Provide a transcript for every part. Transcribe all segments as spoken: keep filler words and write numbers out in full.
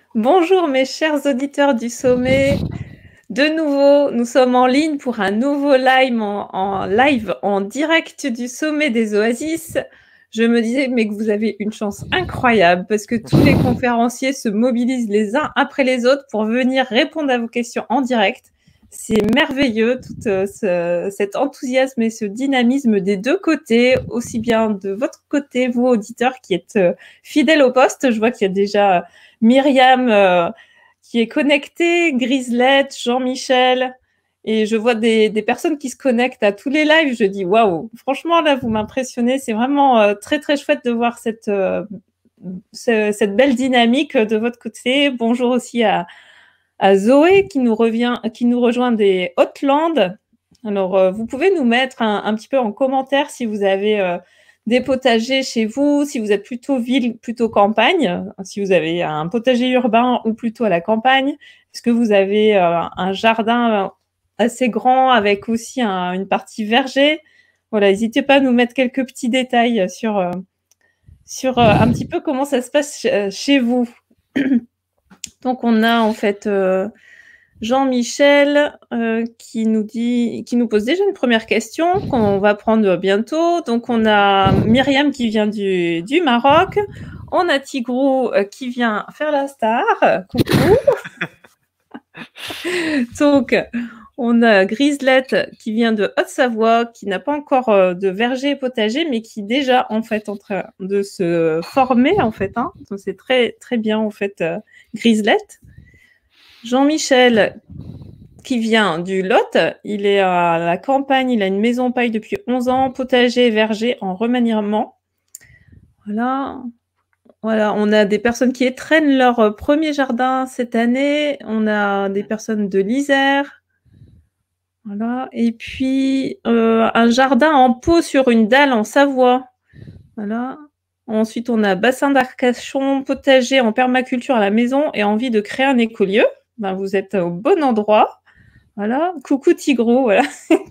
Bonjour mes chers auditeurs du sommet. De nouveau, nous sommes en ligne pour un nouveau live en, en live en direct du sommet des Oasis. Je me disais mais que vous avez une chance incroyable parce que tous les conférenciers se mobilisent les uns après les autres pour venir répondre à vos questions en direct. C'est merveilleux, tout euh, ce, cet enthousiasme et ce dynamisme des deux côtés, aussi bien de votre côté, vous auditeurs qui êtes euh, fidèles au poste. Je vois qu'il y a déjà Myriam euh, qui est connectée, Griselette, Jean-Michel, et je vois des, des personnes qui se connectent à tous les lives. Je dis waouh, franchement là vous m'impressionnez. C'est vraiment euh, très très chouette de voir cette euh, ce, cette belle dynamique de votre côté. Bonjour aussi à à Zoé qui nous revient, qui nous rejoint des Hautes-Landes. Alors, euh, vous pouvez nous mettre un, un petit peu en commentaire si vous avez euh, des potagers chez vous, si vous êtes plutôt ville, plutôt campagne, si vous avez un potager urbain ou plutôt à la campagne. Est-ce que vous avez euh, un jardin assez grand avec aussi un, une partie verger? Voilà, n'hésitez pas à nous mettre quelques petits détails sur, euh, sur euh, un petit peu comment ça se passe chez vous. Donc, on a en fait euh, Jean-Michel euh, qui nous dit, qui nous pose déjà une première question qu'on va prendre bientôt. Donc, on a Myriam qui vient du, du Maroc. On a Tigrou euh, qui vient faire la star. Coucou. Donc, on a Griselette qui vient de Haute-Savoie, qui n'a pas encore euh, de verger potager, mais qui est déjà en fait en train de se former en fait. Hein. Donc, c'est très très bien en fait euh, Griselette. Jean-Michel qui vient du Lot, il est à la campagne, il a une maison paille depuis onze ans, potager et verger en remaniement. Voilà. Voilà, on a des personnes qui étrennent leur premier jardin cette année, on a des personnes de l'Isère. Voilà, et puis euh, un jardin en pot sur une dalle en Savoie. Voilà. Ensuite, on a bassin d'Arcachon, potager en permaculture à la maison et envie de créer un écolieu. Ben, vous êtes au bon endroit. Voilà, coucou Tigrou, voilà.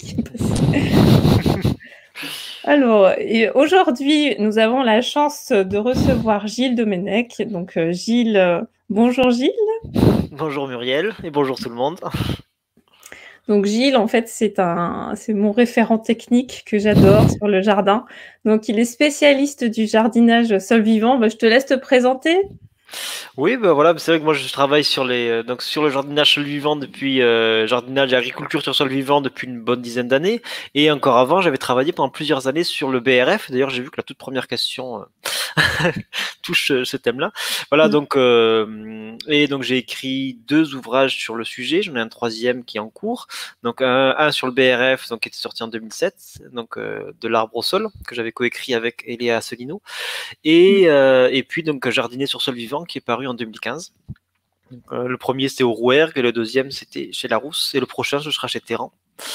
Alors, et aujourd'hui, nous avons la chance de recevoir Gilles Domenech. Donc, euh, Gilles, euh, bonjour Gilles. Bonjour Muriel et bonjour tout le monde. Donc, Gilles, en fait, c'est un, c'est mon référent technique que j'adore sur le jardin. Donc, il est spécialiste du jardinage sol vivant. Ben, je te laisse te présenter. Oui, bah voilà, c'est vrai que moi je travaille sur les euh, donc sur le jardinage sol vivant depuis euh, jardinage et agriculture sur sol vivant depuis une bonne dizaine d'années, et encore avant j'avais travaillé pendant plusieurs années sur le B R F. D'ailleurs j'ai vu que la toute première question euh, touche euh, ce thème-là. Voilà, Mm. donc euh, et donc j'ai écrit deux ouvrages sur le sujet. J'en ai un troisième qui est en cours. Donc un, un sur le B R F, donc qui était sorti en deux mille sept, donc euh, de l'arbre au sol, que j'avais coécrit avec Eléa Asselineau. Et, euh, et puis donc Jardiner sur sol vivant qui est paru en deux mille quinze. Donc, euh, le premier c'était au Rouergue et le deuxième c'était chez Larousse et le prochain ce sera chez Terran.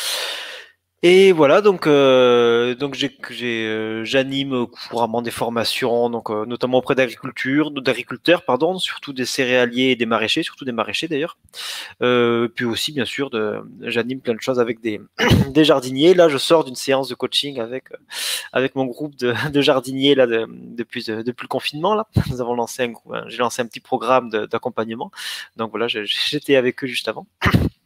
Et voilà, donc euh, donc j'ai, j'ai euh, j'anime couramment des formations, donc euh, notamment auprès d'agriculture, d'agriculteurs pardon, surtout des céréaliers et des maraîchers, surtout des maraîchers d'ailleurs. Euh, puis aussi bien sûr, de, j'anime plein de choses avec des des jardiniers. Là, je sors d'une séance de coaching avec avec mon groupe de, de jardiniers là de, depuis depuis le confinement là. Nous avons lancé un groupe, j'ai lancé un petit programme de, d'accompagnement. Donc voilà, j'étais avec eux juste avant.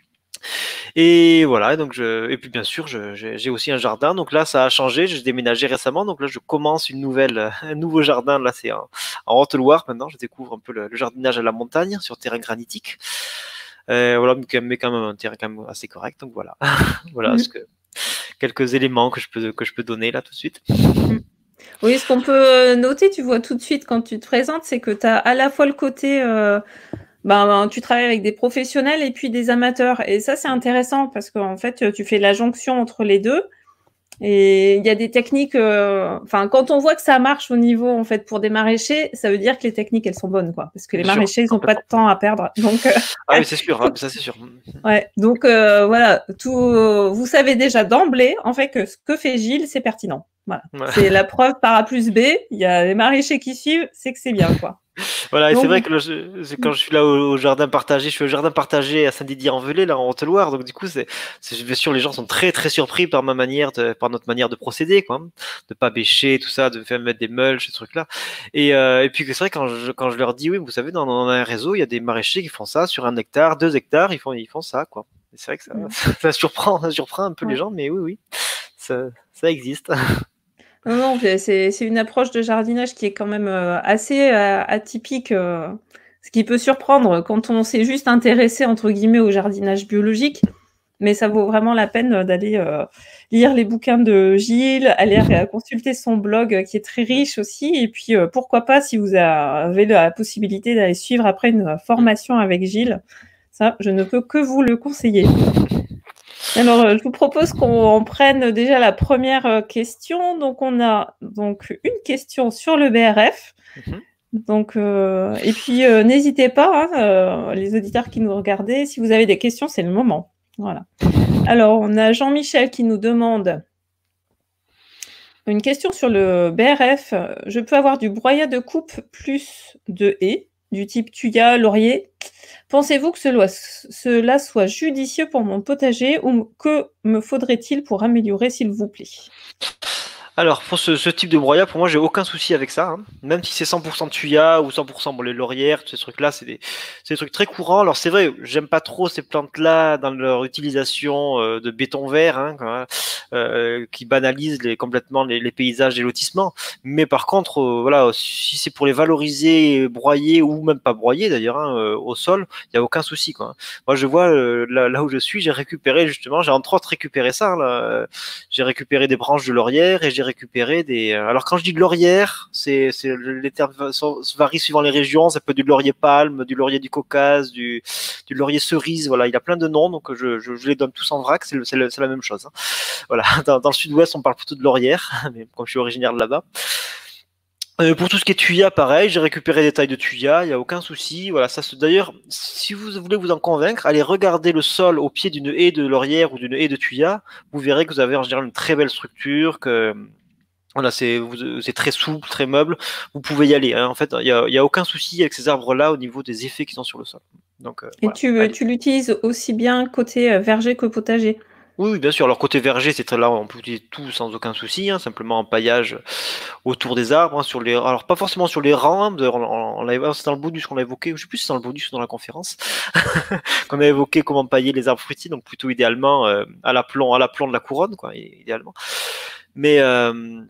Et voilà, donc je, et puis bien sûr, je, j'ai aussi un jardin. Donc là, ça a changé. J'ai déménagé récemment. Donc là, je commence une nouvelle, un nouveau jardin. Là, c'est en, en Haute-Loire maintenant. Je découvre un peu le, le jardinage à la montagne sur terrain granitique. Euh, voilà, mais quand même un terrain quand même assez correct. Donc voilà, voilà Mm. ce que, quelques éléments que je peux que je peux donner là tout de suite. Mm. Oui, ce qu'on peut noter, tu vois tout de suite quand tu te présentes, c'est que tu as à la fois le côté euh, ben, tu travailles avec des professionnels et puis des amateurs. Et ça, c'est intéressant parce qu'en fait, tu fais la jonction entre les deux. Et il y a des techniques, euh, enfin, quand on voit que ça marche au niveau, en fait, pour des maraîchers, ça veut dire que les techniques, elles sont bonnes, quoi. Parce que les Bien sûr, maraîchers, ils n'ont pas de complètement. temps à perdre. Donc, euh, Ah oui, c'est sûr, hein, ça c'est sûr. ouais. Donc, euh, voilà, tout, vous savez déjà d'emblée, en fait, que ce que fait Gilles, c'est pertinent. Voilà. Ouais. C'est la preuve par A plus B. Il y a les maraîchers qui suivent, c'est que c'est bien, quoi. Voilà, et Donc, c'est vrai que là, je, c'est quand je suis là au, au jardin partagé, je suis au jardin partagé à Saint-Didier-en-Velay, là, en Haute-Loire, donc du coup, c'est, c'est, bien sûr, les gens sont très, très surpris par ma manière de, par notre manière de procéder, quoi, hein, de pas bêcher, tout ça, de faire mettre des mulches, ces trucs-là. Et, euh, et puis, c'est vrai, quand je, quand je leur dis, oui, vous savez, dans, dans un réseau, il y a des maraîchers qui font ça, sur un hectare, deux hectares, ils font, ils font ça, quoi. Et c'est vrai que ça, Mm. ça, ça surprend, ça surprend un peu Ouais. les gens, mais oui, oui, ça, ça existe. Non, non, c'est, c'est une approche de jardinage qui est quand même euh, assez euh, atypique, euh, ce qui peut surprendre quand on s'est juste intéressé, entre guillemets, au jardinage biologique. Mais ça vaut vraiment la peine d'aller euh, lire les bouquins de Gilles, aller euh, consulter son blog euh, qui est très riche aussi. Et puis, euh, pourquoi pas, si vous avez la possibilité d'aller suivre après une formation avec Gilles, ça, je ne peux que vous le conseiller. Alors, euh, je vous propose qu'on prenne déjà la première euh, question. Donc, on a donc une question sur le B R F. Mhm. Donc, euh, et puis, euh, n'hésitez pas, hein, euh, les auditeurs qui nous regardaient, si vous avez des questions, c'est le moment. Voilà. Alors, on a Jean-Michel qui nous demande une question sur le B R F. Je peux avoir du broyat de coupe plus de haies, du type thuya, laurier. Pensez-vous que cela, cela soit judicieux pour mon potager ou que me faudrait-il pour améliorer, s'il vous plaît? Alors, pour ce, ce type de broyat, pour moi, j'ai aucun souci avec ça, hein. Même si c'est cent pour cent de thuya ou cent pour cent bon, les laurières, tous ces trucs-là, c'est des, c'est des trucs très courants. Alors, c'est vrai, j'aime pas trop ces plantes-là dans leur utilisation euh, de béton vert, hein, quoi, euh, qui banalisent les, complètement les, les paysages et lotissements. Mais par contre, euh, voilà, si c'est pour les valoriser, broyer ou même pas broyer d'ailleurs, hein, euh, au sol, il y a aucun souci, quoi. Moi, je vois euh, là, là où je suis, j'ai récupéré justement, j'ai entre autres récupéré ça, là. J'ai récupéré des branches de laurière et j'ai récupéré des. Alors quand je dis de laurière, c'est, c'est les termes sont, varient suivant les régions. Ça peut être du laurier palme, du laurier du Caucase, du, du laurier cerise. Voilà, il a plein de noms, donc je, je, je les donne tous en vrac. C'est, le, c'est, le, c'est la même chose, hein. Voilà, dans, dans le Sud-Ouest, on parle plutôt de laurière, mais comme je suis originaire de là-bas. Euh, pour tout ce qui est thuya, pareil, j'ai récupéré des tailles de thuya, il n'y a aucun souci. Voilà, ça se... D'ailleurs, si vous voulez vous en convaincre, allez regarder le sol au pied d'une haie de laurière ou d'une haie de thuya. Vous verrez que vous avez en général une très belle structure, que voilà, c'est, c'est très souple, très meuble. Vous pouvez y aller, hein. En fait, il n'y a, y a aucun souci avec ces arbres-là au niveau des effets qui sont sur le sol. Donc, euh, Et voilà, tu, tu l'utilises aussi bien côté euh, verger que potager? oui, oui, bien sûr. Alors côté verger, c'est très là, on peut utiliser tout sans aucun souci, hein, simplement en paillage autour des arbres, hein, sur les, alors pas forcément sur les rangs, hein, on, on, on c'est dans le bonus qu'on l'a évoqué, je sais plus si c'est dans le bonus ou dans la conférence, qu'on a évoqué comment pailler les arbres fruitiers, donc plutôt idéalement euh, à l'aplomb, à l'aplomb de la couronne, quoi, idéalement. Mais euh,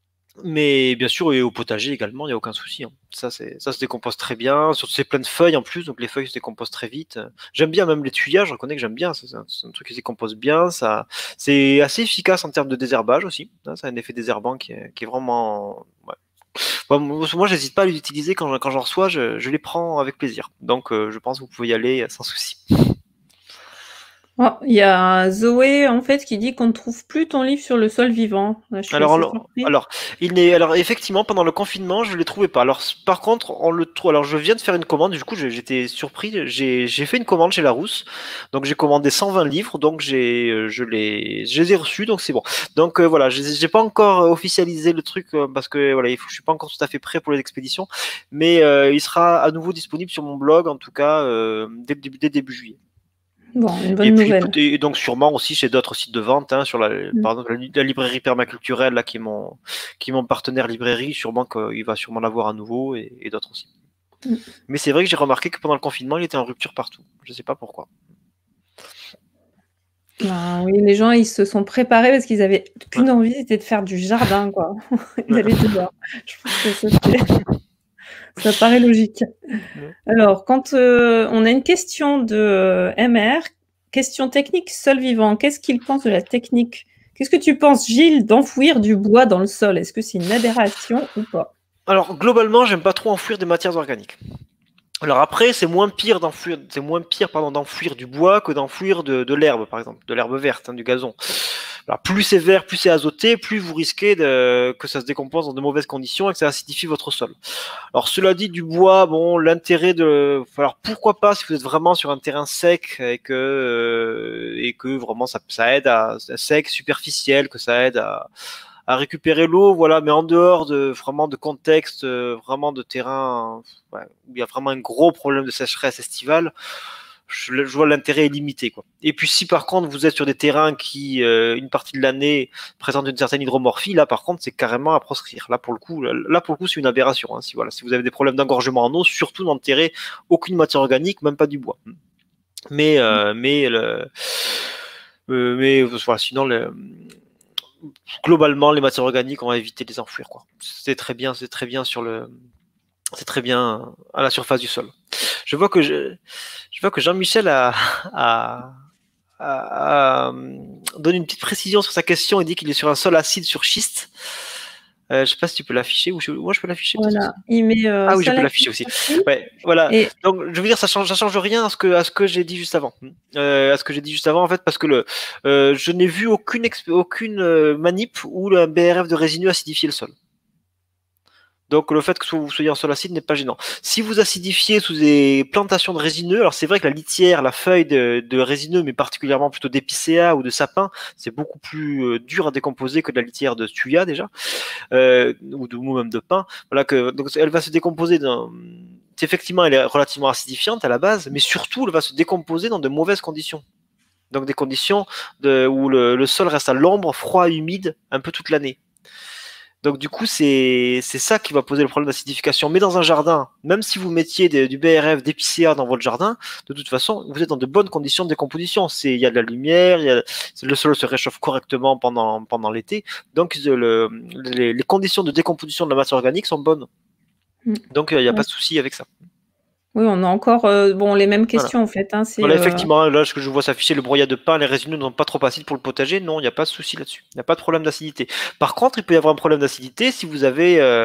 mais bien sûr, et au potager également, il n'y a aucun souci, hein. Ça, c'est, ça se décompose très bien. Surtout, c'est plein de feuilles en plus, donc les feuilles se décomposent très vite. J'aime bien même les tuyas, je reconnais que j'aime bien. C'est un, c'est un truc qui se décompose bien. Ça, c'est assez efficace en termes de désherbage aussi, hein. Ça a un effet désherbant qui est, qui est vraiment. Ouais. Bon, moi, j'hésite pas à les utiliser quand, quand j'en reçois, je, je les prends avec plaisir. Donc, euh, je pense que vous pouvez y aller sans souci. Oh, il y a Zoé en fait qui dit qu'on ne trouve plus ton livre sur le sol vivant. Là, je suis Alors, assez alors, surprise. alors, il n'est, alors effectivement, pendant le confinement, je ne les trouvais pas. Alors, par contre, on le trouve. Alors, je viens de faire une commande. Du coup, j'ai- j'étais surpris. J'ai, j'ai fait une commande chez Larousse. Donc, j'ai commandé cent vingt livres. Donc, j'ai, euh, je les, je les ai reçus. Donc, c'est bon. Donc, euh, voilà, j'ai j'ai pas encore officialisé le truc euh, parce que voilà, il faut, je suis pas encore tout à fait prêt pour les expéditions. Mais euh, il sera à nouveau disponible sur mon blog, en tout cas, euh, dès, dès, dès début juillet. Bon, une bonne Et puis nouvelle. et donc sûrement aussi chez d'autres sites de vente, hein, sur la, Mm. par exemple la, la librairie permaculturelle là qui est mon qui est mon partenaire librairie, sûrement qu'il va sûrement l'avoir à nouveau et, et d'autres aussi. Mm. Mais c'est vrai que j'ai remarqué que pendant le confinement, il était en rupture partout. Je sais pas pourquoi. Ben, oui, les gens ils se sont préparés parce qu'ils avaient qu'une Ouais. envie, c'était de faire du jardin, quoi. Ils Ouais. allaient dehors. Je pense que ça, c'est- ça paraît logique. Ouais. Alors, quand euh, on a une question de euh, M R, question technique sol vivant, qu'est-ce qu'il pense de la technique? Qu'est-ce que tu penses, Gilles, d'enfouir du bois dans le sol? Est-ce que c'est une aberration ou pas? Alors globalement, j'aime pas trop enfouir des matières organiques. Alors après, c'est moins pire d'enfouir, c'est moins pire pardon d'enfouir du bois que d'enfouir de, de l'herbe, par exemple, de l'herbe verte, hein, du gazon. Alors plus c'est vert, plus c'est azoté, plus vous risquez de, que ça se décompose dans de mauvaises conditions et que ça acidifie votre sol. Alors cela dit, du bois, bon, l'intérêt de, alors pourquoi pas si vous êtes vraiment sur un terrain sec et que euh, et que vraiment ça, ça aide à, à sec, superficiel, que ça aide à à récupérer l'eau, voilà, mais en dehors de vraiment de contexte, euh, vraiment de terrain ouais, où il y a vraiment un gros problème de sécheresse estivale, je, je vois l'intérêt est limité, quoi. Et puis si par contre vous êtes sur des terrains qui, euh, une partie de l'année, présentent une certaine hydromorphie, là par contre c'est carrément à proscrire. Là pour le coup, là pour le coup c'est une aberration. Hein. Si voilà, si vous avez des problèmes d'engorgement en eau, surtout n'enterrez aucune matière organique, même pas du bois. Mais euh, mais le, euh, mais voilà, sinon le, globalement les matières organiques on va éviter de les enfouir, quoi. C'est très bien, c'est très bien sur le, c'est très bien à la surface du sol. Je vois que je, je vois que Jean-Michel a, a, a, a donné une petite précision sur sa question. Il dit qu'il est sur un sol acide sur schiste. Euh, je sais pas si tu peux l'afficher ou je, moi je peux l'afficher. Voilà, il met euh, ah oui, je peux l'afficher aussi. Ouais, voilà. Et... Donc je veux dire, ça change, ça change rien à ce que à ce que j'ai dit juste avant. Euh, à ce que j'ai dit juste avant en fait, parce que le, euh, je n'ai vu aucune aucune manip où le B R F de résineux acidifiait le sol. Donc le fait que vous soyez en sol acide n'est pas gênant. Si vous acidifiez sous des plantations de résineux, alors c'est vrai que la litière, la feuille de, de résineux, mais particulièrement plutôt d'épicéa ou de sapin, c'est beaucoup plus euh, dur à décomposer que de la litière de thuya déjà, euh, ou, de, ou même de pin. Voilà que donc elle va se décomposer dans. Effectivement, elle est relativement acidifiante à la base, mais surtout elle va se décomposer dans de mauvaises conditions. Donc des conditions de, où le, le sol reste à l'ombre, froid, humide, un peu toute l'année. Donc du coup, c'est ça qui va poser le problème d'acidification. Mais dans un jardin, même si vous mettiez des, du B R F, d'épicéa dans votre jardin, de toute façon, vous êtes dans de bonnes conditions de décomposition. Il y a de la lumière, y a, le sol se réchauffe correctement pendant, pendant l'été. Donc le, les, les conditions de décomposition de la matière organique sont bonnes. Donc il n'y a ouais. pas de souci avec ça. Oui, on a encore euh, bon, les mêmes questions voilà. en fait. Hein, voilà, effectivement, là, ce que je vois s'afficher, le broyat de pain, les résineux n'ont pas trop acide pour le potager. Non, il n'y a pas de souci là-dessus. Il n'y a pas de problème d'acidité. Par contre, il peut y avoir un problème d'acidité si vous avez euh,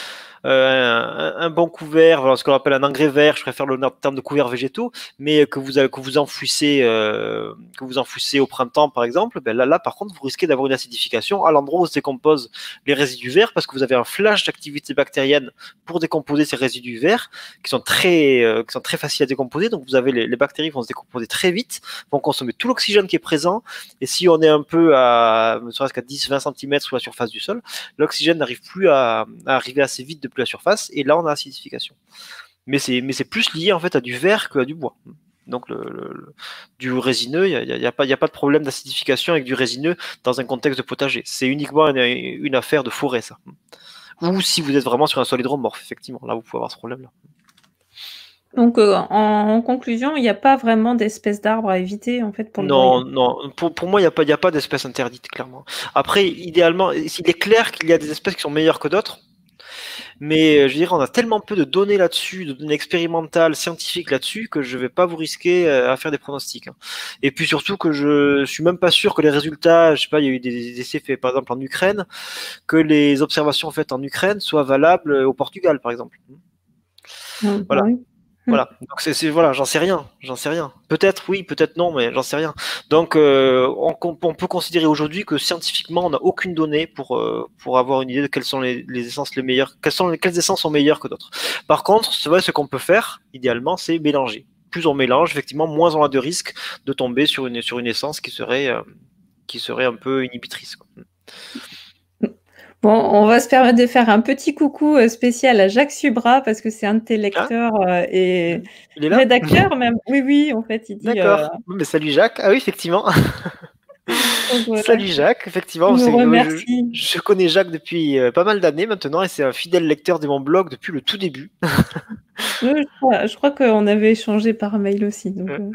euh, un, un bon couvert, voilà, ce qu'on appelle un engrais vert, je préfère le terme de couverts végétaux, mais que vous, que vous enfouissez, euh, que vous enfouissez au printemps, par exemple, ben là, là, par contre, vous risquez d'avoir une acidification à l'endroit où se décomposent les résidus verts, parce que vous avez un flash d'activité bactérienne pour décomposer ces résidus verts, qui sont très, euh, qui sont très faciles à décomposer. Donc, vous avez les, les bactéries vont se décomposer très vite, vont consommer tout l'oxygène qui est présent, et si on est un peu à, ne serait-ce qu'à dix à vingt centimètres sous la surface du sol, l'oxygène n'arrive plus à, à arriver assez vite depuis la surface, et là on a acidification. Mais c'est mais c'est plus lié en fait à du verre qu'à du bois. Donc le, le, le du résineux, il y a, y a pas il y a pas de problème d'acidification avec du résineux dans un contexte de potager. C'est uniquement une, une affaire de forêt, ça. Ou si vous êtes vraiment sur un sol hydromorphe, effectivement, là vous pouvez avoir ce problème-là. Donc euh, en, en conclusion, il n'y a pas vraiment d'espèces d'arbres à éviter en fait pour le Non, broyer. non. Pour, pour moi, il n'y a pas il y a pas d'espèces interdites clairement. Après, idéalement, il est clair qu'il y a des espèces qui sont meilleures que d'autres. Mais je veux dire, on a tellement peu de données là-dessus, de données expérimentales, scientifiques là-dessus, que je ne vais pas vous risquer à faire des pronostics. Et puis surtout que je suis même pas sûr que les résultats, je sais pas, il y a eu des essais faits par exemple en Ukraine, que les observations faites en Ukraine soient valables au Portugal, par exemple. Mmh, voilà. Oui. Voilà, donc c'est voilà, j'en sais rien, j'en sais rien. Peut-être oui, peut-être non, mais j'en sais rien. Donc euh, on, on peut considérer aujourd'hui que scientifiquement on n'a aucune donnée pour euh, pour avoir une idée de quelles sont les, les essences les meilleures, quelles sont quelles essences sont meilleures que d'autres. Par contre, c'est vrai, ce qu'on peut faire idéalement, c'est mélanger. Plus on mélange, effectivement, moins on a de risque de tomber sur une sur une essence qui serait euh, qui serait un peu inhibitrice, quoi. Bon, on va se permettre de faire un petit coucou spécial à Jacques Subra parce que c'est un de tes lecteurs ah, et il est là rédacteur même. Oui, oui, en fait, il dit. D'accord. Euh... Mais salut Jacques. Ah oui, effectivement. Donc, voilà. Salut Jacques, effectivement. Je, remercie. Je, je connais Jacques depuis euh, pas mal d'années maintenant et c'est un fidèle lecteur de mon blog depuis le tout début. Oui, je crois, je crois qu'on avait échangé par mail aussi. Donc, euh...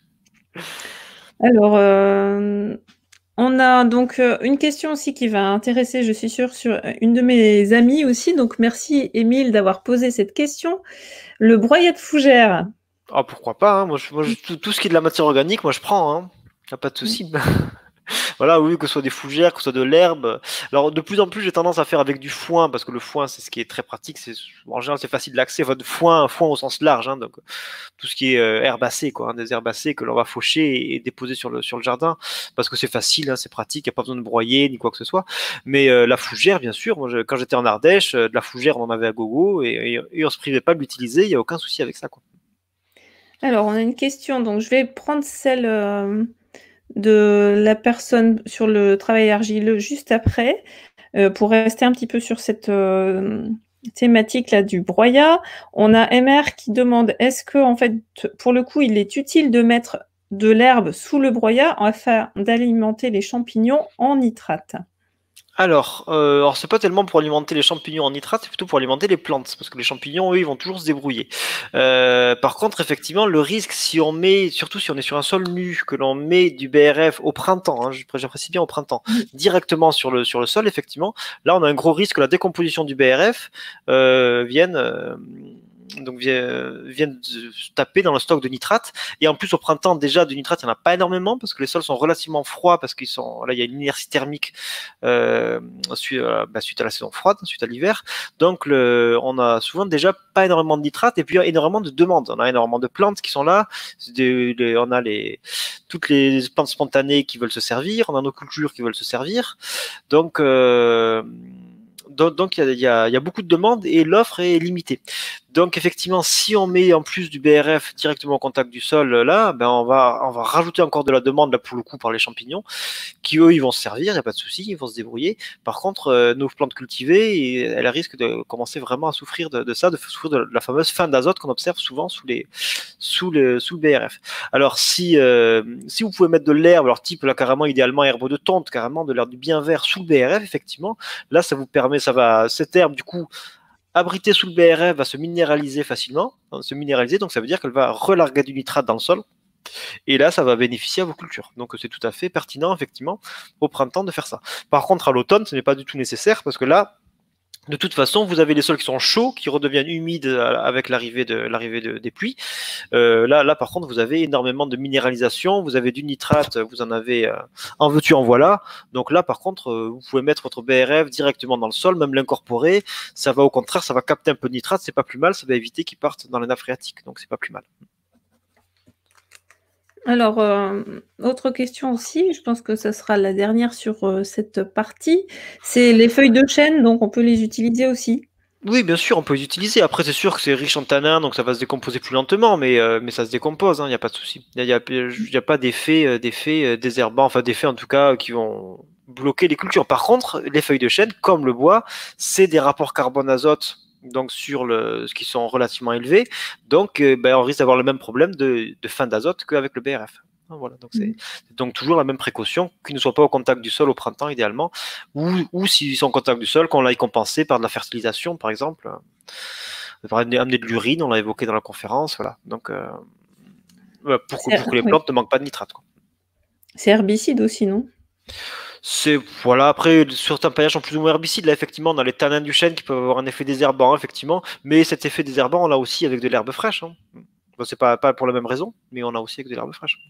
Alors. Euh... On a donc euh, une question aussi qui va intéresser, je suis sûre, sur une de mes amies aussi. Donc, merci, Émile, d'avoir posé cette question. Le broyat de fougère. Ah, pourquoi pas, hein. Moi, je, moi je, tout, tout ce qui est de la matière organique, moi, je prends. Hein. Y a pas de souci. Mmh. Voilà, oui, que ce soit des fougères, que ce soit de l'herbe. Alors, de plus en plus, j'ai tendance à faire avec du foin, parce que le foin, c'est ce qui est très pratique. C'est, en général, c'est facile d'accès. Votre foin, foin au sens large, hein, donc tout ce qui est euh, herbacées, quoi, hein, des herbacées que l'on va faucher et, et déposer sur le sur le jardin, parce que c'est facile, hein, c'est pratique, il n'y a pas besoin de broyer ni quoi que ce soit. Mais euh, la fougère, bien sûr, moi, je, quand j'étais en Ardèche, euh, de la fougère, on en avait à gogo, et, et, et on se privait pas de l'utiliser. Il y a aucun souci avec ça, quoi. Alors, on a une question, donc je vais prendre celle euh, de la personne sur le travail argileux juste après. euh, pour rester un petit peu sur cette euh, thématique là du broyat, on a M R qui demande est-ce que en fait pour le coup il est utile de mettre de l'herbe sous le broyat afin d'alimenter les champignons en nitrate? Alors, euh, alors c'est pas tellement pour alimenter les champignons en nitrate, c'est plutôt pour alimenter les plantes, parce que les champignons, eux, ils vont toujours se débrouiller. Euh, par contre, effectivement, le risque, si on met, surtout si on est sur un sol nu, que l'on met du B R F au printemps, hein, j'apprécie bien au printemps, Oui. directement sur le sur le sol, effectivement, là, on a un gros risque que la décomposition du B R F euh, vienne euh, donc viennent se taper dans le stock de nitrate. Et en plus, au printemps, déjà, de nitrate, il n'y en a pas énormément parce que les sols sont relativement froids, parce qu'ils sont là, il y a une inertie thermique euh, suite, à, bah, suite à la saison froide, suite à l'hiver. Donc, le, on a souvent déjà pas énormément de nitrate et puis énormément de demandes. On a énormément de plantes qui sont là. Des, les, on a les, toutes les plantes spontanées qui veulent se servir. On a nos cultures qui veulent se servir. Donc, euh, donc, il y a, y a beaucoup de demandes et l'offre est limitée. Donc effectivement, si on met en plus du B R F directement au contact du sol, là, ben on va on va rajouter encore de la demande là pour le coup par les champignons, qui eux ils vont se servir, il n'y a pas de souci, ils vont se débrouiller. Par contre, euh, nos plantes cultivées, elles risquent de commencer vraiment à souffrir de, de ça, de souffrir de la fameuse fin d'azote qu'on observe souvent sous les sous le sous le B R F. Alors si euh, si vous pouvez mettre de l'herbe, alors type là carrément idéalement herbe de tonte, carrément de l'herbe du bien vert sous le B R F, effectivement, là ça vous permet, ça va cette herbe du coup abrité sous le B R F va se minéraliser facilement, se minéraliser, donc ça veut dire qu'elle va relarguer du nitrate dans le sol, et là ça va bénéficier à vos cultures. Donc c'est tout à fait pertinent effectivement au printemps de faire ça. Par contre à l'automne ce n'est pas du tout nécessaire parce que là de toute façon, vous avez les sols qui sont chauds, qui redeviennent humides avec l'arrivée de l'arrivée de, des pluies. Euh, là, là, par contre, vous avez énormément de minéralisation. Vous avez du nitrate, vous en avez euh, en veux-tu, en voilà. Donc là, par contre, euh, vous pouvez mettre votre B R F directement dans le sol, même l'incorporer. Ça va au contraire, ça va capter un peu de nitrate. C'est pas plus mal. Ça va éviter qu'ils partent dans les nappes phréatiques. Donc c'est pas plus mal. Alors, euh, autre question aussi, je pense que ça sera la dernière sur euh, cette partie, c'est les feuilles de chêne, donc on peut les utiliser aussi. Oui, bien sûr, on peut les utiliser. Après, c'est sûr que c'est riche en tanins, donc ça va se décomposer plus lentement, mais, euh, mais ça se décompose, il hein, n'y a pas de souci. Il n'y a, y a, y a pas d'effet euh, d'effet euh, désherbant, enfin d'effets en tout cas qui vont bloquer les cultures. Par contre, les feuilles de chêne, comme le bois, c'est des rapports carbone-azote donc sur le, ce qui sont relativement élevés, donc euh, ben, on risque d'avoir le même problème de, de fin d'azote qu'avec le B R F. Voilà, donc c'est donc toujours la même précaution, qu'ils ne soient pas au contact du sol au printemps idéalement, ou, ou s'ils sont au contact du sol, qu'on l'aille compenser par de la fertilisation par exemple, par amener de l'urine, on l'a évoqué dans la conférence, voilà. Donc euh, pour, que, pour que les plantes oui. ne manquent pas de nitrate. C'est herbicide aussi, non? C'est voilà, après certains paillages sont plus ou moins herbicides. Là effectivement on a les tanins du chêne qui peuvent avoir un effet désherbant effectivement, mais cet effet désherbant on l'a aussi avec de l'herbe fraîche. Hein. Bon, c'est pas, pas pour la même raison, mais on a aussi avec de l'herbe fraîche.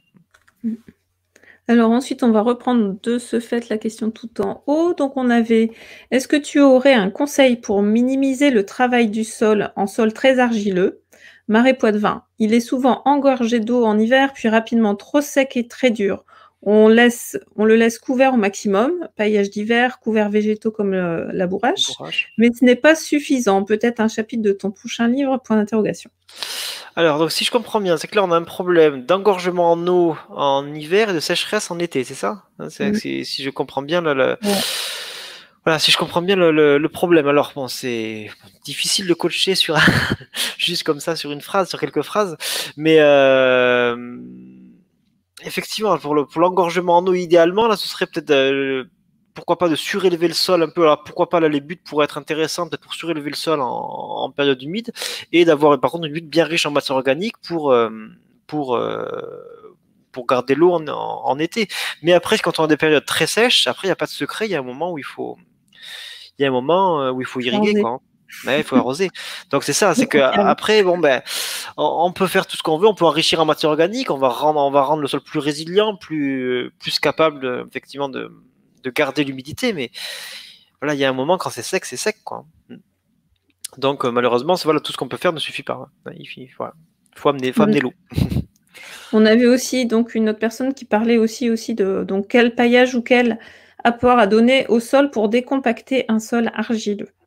Alors ensuite, on va reprendre de ce fait la question tout en haut. Donc on avait, est-ce que tu aurais un conseil pour minimiser le travail du sol en sol très argileux? Marais Poitevin, il est souvent engorgé d'eau en hiver, puis rapidement trop sec et très dur. On, laisse, on le laisse couvert au maximum, paillage d'hiver, couverts végétaux comme le labourage, labourage, mais ce n'est pas suffisant. Peut-être un chapitre de ton prochain livre, point d'interrogation. Alors, donc, si je comprends bien, c'est que là, on a un problème d'engorgement en eau en hiver et de sécheresse en été, c'est ça? C'est, mmh. Si je comprends bien le, le... Ouais. Voilà, si je comprends bien le, le, le problème. Alors, bon, c'est difficile de coacher sur juste comme ça sur une phrase, sur quelques phrases, mais euh... effectivement, pour, le, pour l'engorgement en eau, idéalement, là, ce serait peut-être euh, pourquoi pas de surélever le sol un peu. Alors pourquoi pas là, les buttes pourraient être intéressantes peut-être pour surélever le sol en, en période humide et d'avoir par contre une butte bien riche en matière organique pour euh, pour euh, pour garder l'eau en, en, en été. Mais après, quand on a des périodes très sèches, après il n'y a pas de secret, il y a un moment où il faut il y a un moment où il faut irriguer quoi. Ouais, il faut arroser. Donc c'est ça, c'est que après bon ben on peut faire tout ce qu'on veut, on peut enrichir en matière organique, on va rendre on va rendre le sol plus résilient, plus plus capable effectivement de de garder l'humidité, mais voilà, il y a un moment quand c'est sec, c'est sec quoi. Donc euh, malheureusement, c'est voilà, tout ce qu'on peut faire ne suffit pas. Hein. Il faut, voilà. faut amener, faut amener l'eau. On avait aussi donc une autre personne qui parlait aussi aussi de donc quel paillage ou quel apport à donner au sol pour décompacter un sol argileux.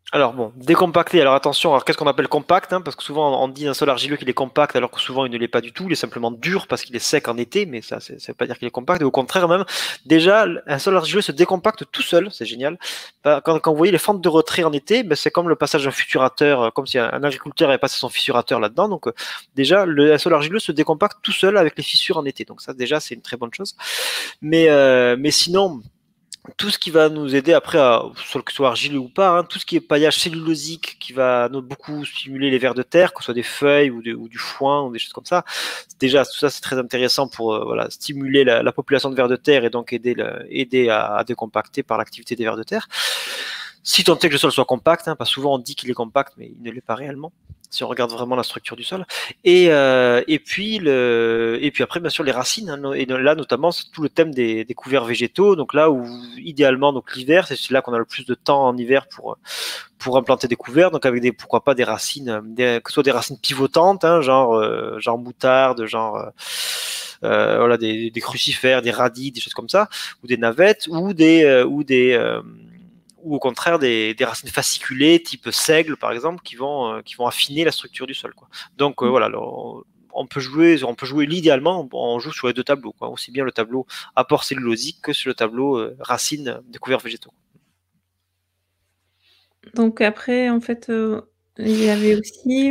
Alors bon, décompacté, alors attention, alors qu'est-ce qu'on appelle compact, hein, parce que souvent on dit d'un sol argileux qu'il est compact, alors que souvent il ne l'est pas du tout, il est simplement dur parce qu'il est sec en été, mais ça, ça veut pas dire qu'il est compact, et au contraire même, déjà, un sol argileux se décompacte tout seul, c'est génial. Quand, quand vous voyez les fentes de retrait en été, ben, c'est comme le passage d'un fissurateur, comme si un, un agriculteur avait passé son fissurateur là-dedans, donc euh, déjà, le un sol argileux se décompacte tout seul avec les fissures en été, donc ça déjà c'est une très bonne chose. Mais, euh, mais sinon, tout ce qui va nous aider après, à, soit que ce soit argileux ou pas, hein, tout ce qui est paillage cellulosique qui va nous beaucoup stimuler les vers de terre, que ce soit des feuilles ou, de, ou du foin ou des choses comme ça. Déjà, tout ça c'est très intéressant pour euh, voilà, stimuler la, la population de vers de terre et donc aider, le, aider à, à décompacter par l'activité des vers de terre. Si tant est que le sol soit compact, hein, parce que souvent on dit qu'il est compact, mais il ne l'est pas réellement, si on regarde vraiment la structure du sol. Et, euh, et, puis, le, et puis après, bien sûr, les racines, hein, et là notamment, c'est tout le thème des, des couverts végétaux, donc là où, idéalement, donc l'hiver, c'est là qu'on a le plus de temps en hiver pour, pour implanter des couverts, donc avec des, pourquoi pas des racines, des, que ce soit des racines pivotantes, hein, genre, euh, genre moutarde, genre... Euh, Euh, voilà, des, des crucifères, des radis, des choses comme ça, ou des navettes, ou des, euh, ou des, euh, ou au contraire des, des racines fasciculées type seigle par exemple qui vont, euh, qui vont affiner la structure du sol, quoi. Donc euh, voilà, alors, on peut jouer, on peut jouer l'idéalement, on joue sur les deux tableaux, quoi. Aussi bien le tableau apport cellulosique que sur le tableau euh, racines des couverts végétaux. Donc après, en fait, euh, il y avait aussi,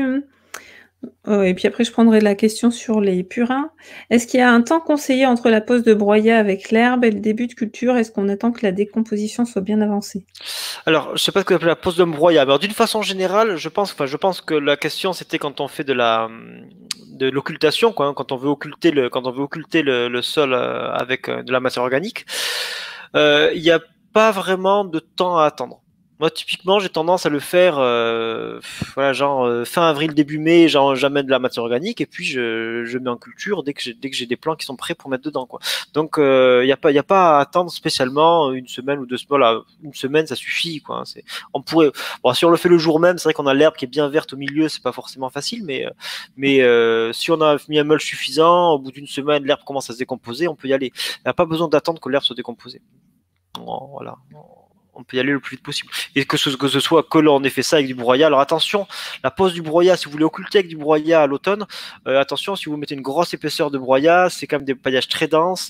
euh, et puis après je prendrai la question sur les purins. Est-ce qu'il y a un temps conseillé entre la pose de broyat avec l'herbe et le début de culture? Est-ce qu'on attend que la décomposition soit bien avancée? Alors, je ne sais pas ce qu'on appelle la pose de broyat. Alors, d'une façon générale, je pense, enfin, je pense que la question c'était quand on fait de la de l'occultation, quoi, hein, quand on veut occulter le, quand on veut occulter le, le sol euh, avec euh, de la matière organique. Il euh, n'y a pas vraiment de temps à attendre. Moi, typiquement, j'ai tendance à le faire, euh, voilà, genre euh, fin avril, début mai, genre j'amène de la matière organique et puis je, je mets en culture dès que j'ai dès que j'ai des plants qui sont prêts pour mettre dedans, quoi. Donc, il euh, y a pas il y a pas à attendre spécialement une semaine ou deux semaines. Voilà, une semaine, ça suffit, quoi. C'est, on pourrait, bon, si on le fait le jour même, c'est vrai qu'on a l'herbe qui est bien verte au milieu, c'est pas forcément facile, mais mais euh, si on a mis un mulch suffisant, au bout d'une semaine, l'herbe commence à se décomposer, on peut y aller. Il n'y a pas besoin d'attendre que l'herbe soit décomposée. Oh, voilà, on peut y aller le plus vite possible. Et que ce, que ce soit que l'on ait fait ça avec du broyat. Alors attention, la pose du broyat, si vous voulez occulter avec du broyat à l'automne, euh, attention, si vous mettez une grosse épaisseur de broyat, c'est quand même des paillages très denses.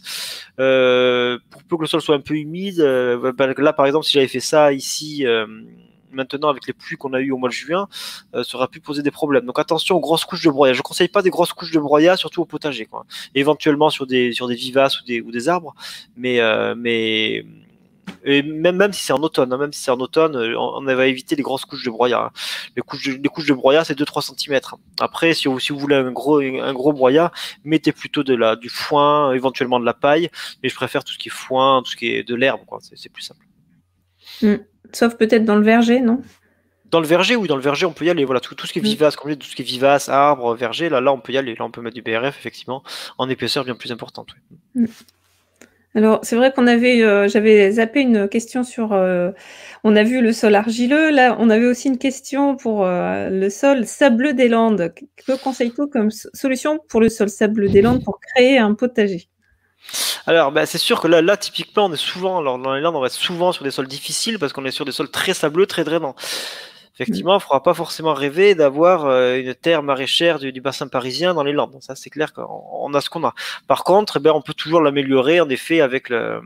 Euh, pour peu que le sol soit un peu humide, euh, ben, là par exemple, si j'avais fait ça ici, euh, maintenant avec les pluies qu'on a eues au mois de juin, euh, ça aurait pu poser des problèmes. Donc attention aux grosses couches de broyat. Je ne conseille pas des grosses couches de broyat, surtout au potager, quoi. Et éventuellement sur des, sur des vivaces ou des, ou des arbres, mais, euh, mais et même, même si c'est en automne, hein, même si c'est en automne, on, on va éviter les grosses couches de broyat, hein. Les couches de, les couches de broyat, c'est deux à trois centimètres. Après, si vous, si vous voulez un gros, un gros broyat, mettez plutôt de la, du foin, éventuellement de la paille, mais je préfère tout ce qui est foin, tout ce qui est de l'herbe, quoi. C'est, c'est plus simple. Mmh. Sauf peut-être dans le verger, non? Dans le verger, oui, dans le verger, on peut y aller. Voilà, tout, tout ce qui est vivace, comme je dis, tout ce qui est vivace, arbre, verger, là, là, on peut y aller. Là, on peut mettre du B R F, effectivement, en épaisseur bien plus importante. Oui. Mmh. Alors, c'est vrai qu'on avait, euh, j'avais zappé une question sur, euh, on a vu le sol argileux, là, on avait aussi une question pour euh, le sol sableux des Landes. Que conseilles-tu comme solution pour le sol sableux des Landes pour créer un potager? Alors, bah, c'est sûr que là, là, typiquement, on est souvent, alors, dans les Landes, on reste souvent sur des sols difficiles parce qu'on est sur des sols très sableux, très drainants. Effectivement, il ne faudra pas forcément rêver d'avoir euh, une terre maraîchère du, du bassin parisien dans les Landes. Ça, c'est clair qu'on a ce qu'on a. Par contre, eh bien, on peut toujours l'améliorer, en effet, avec le,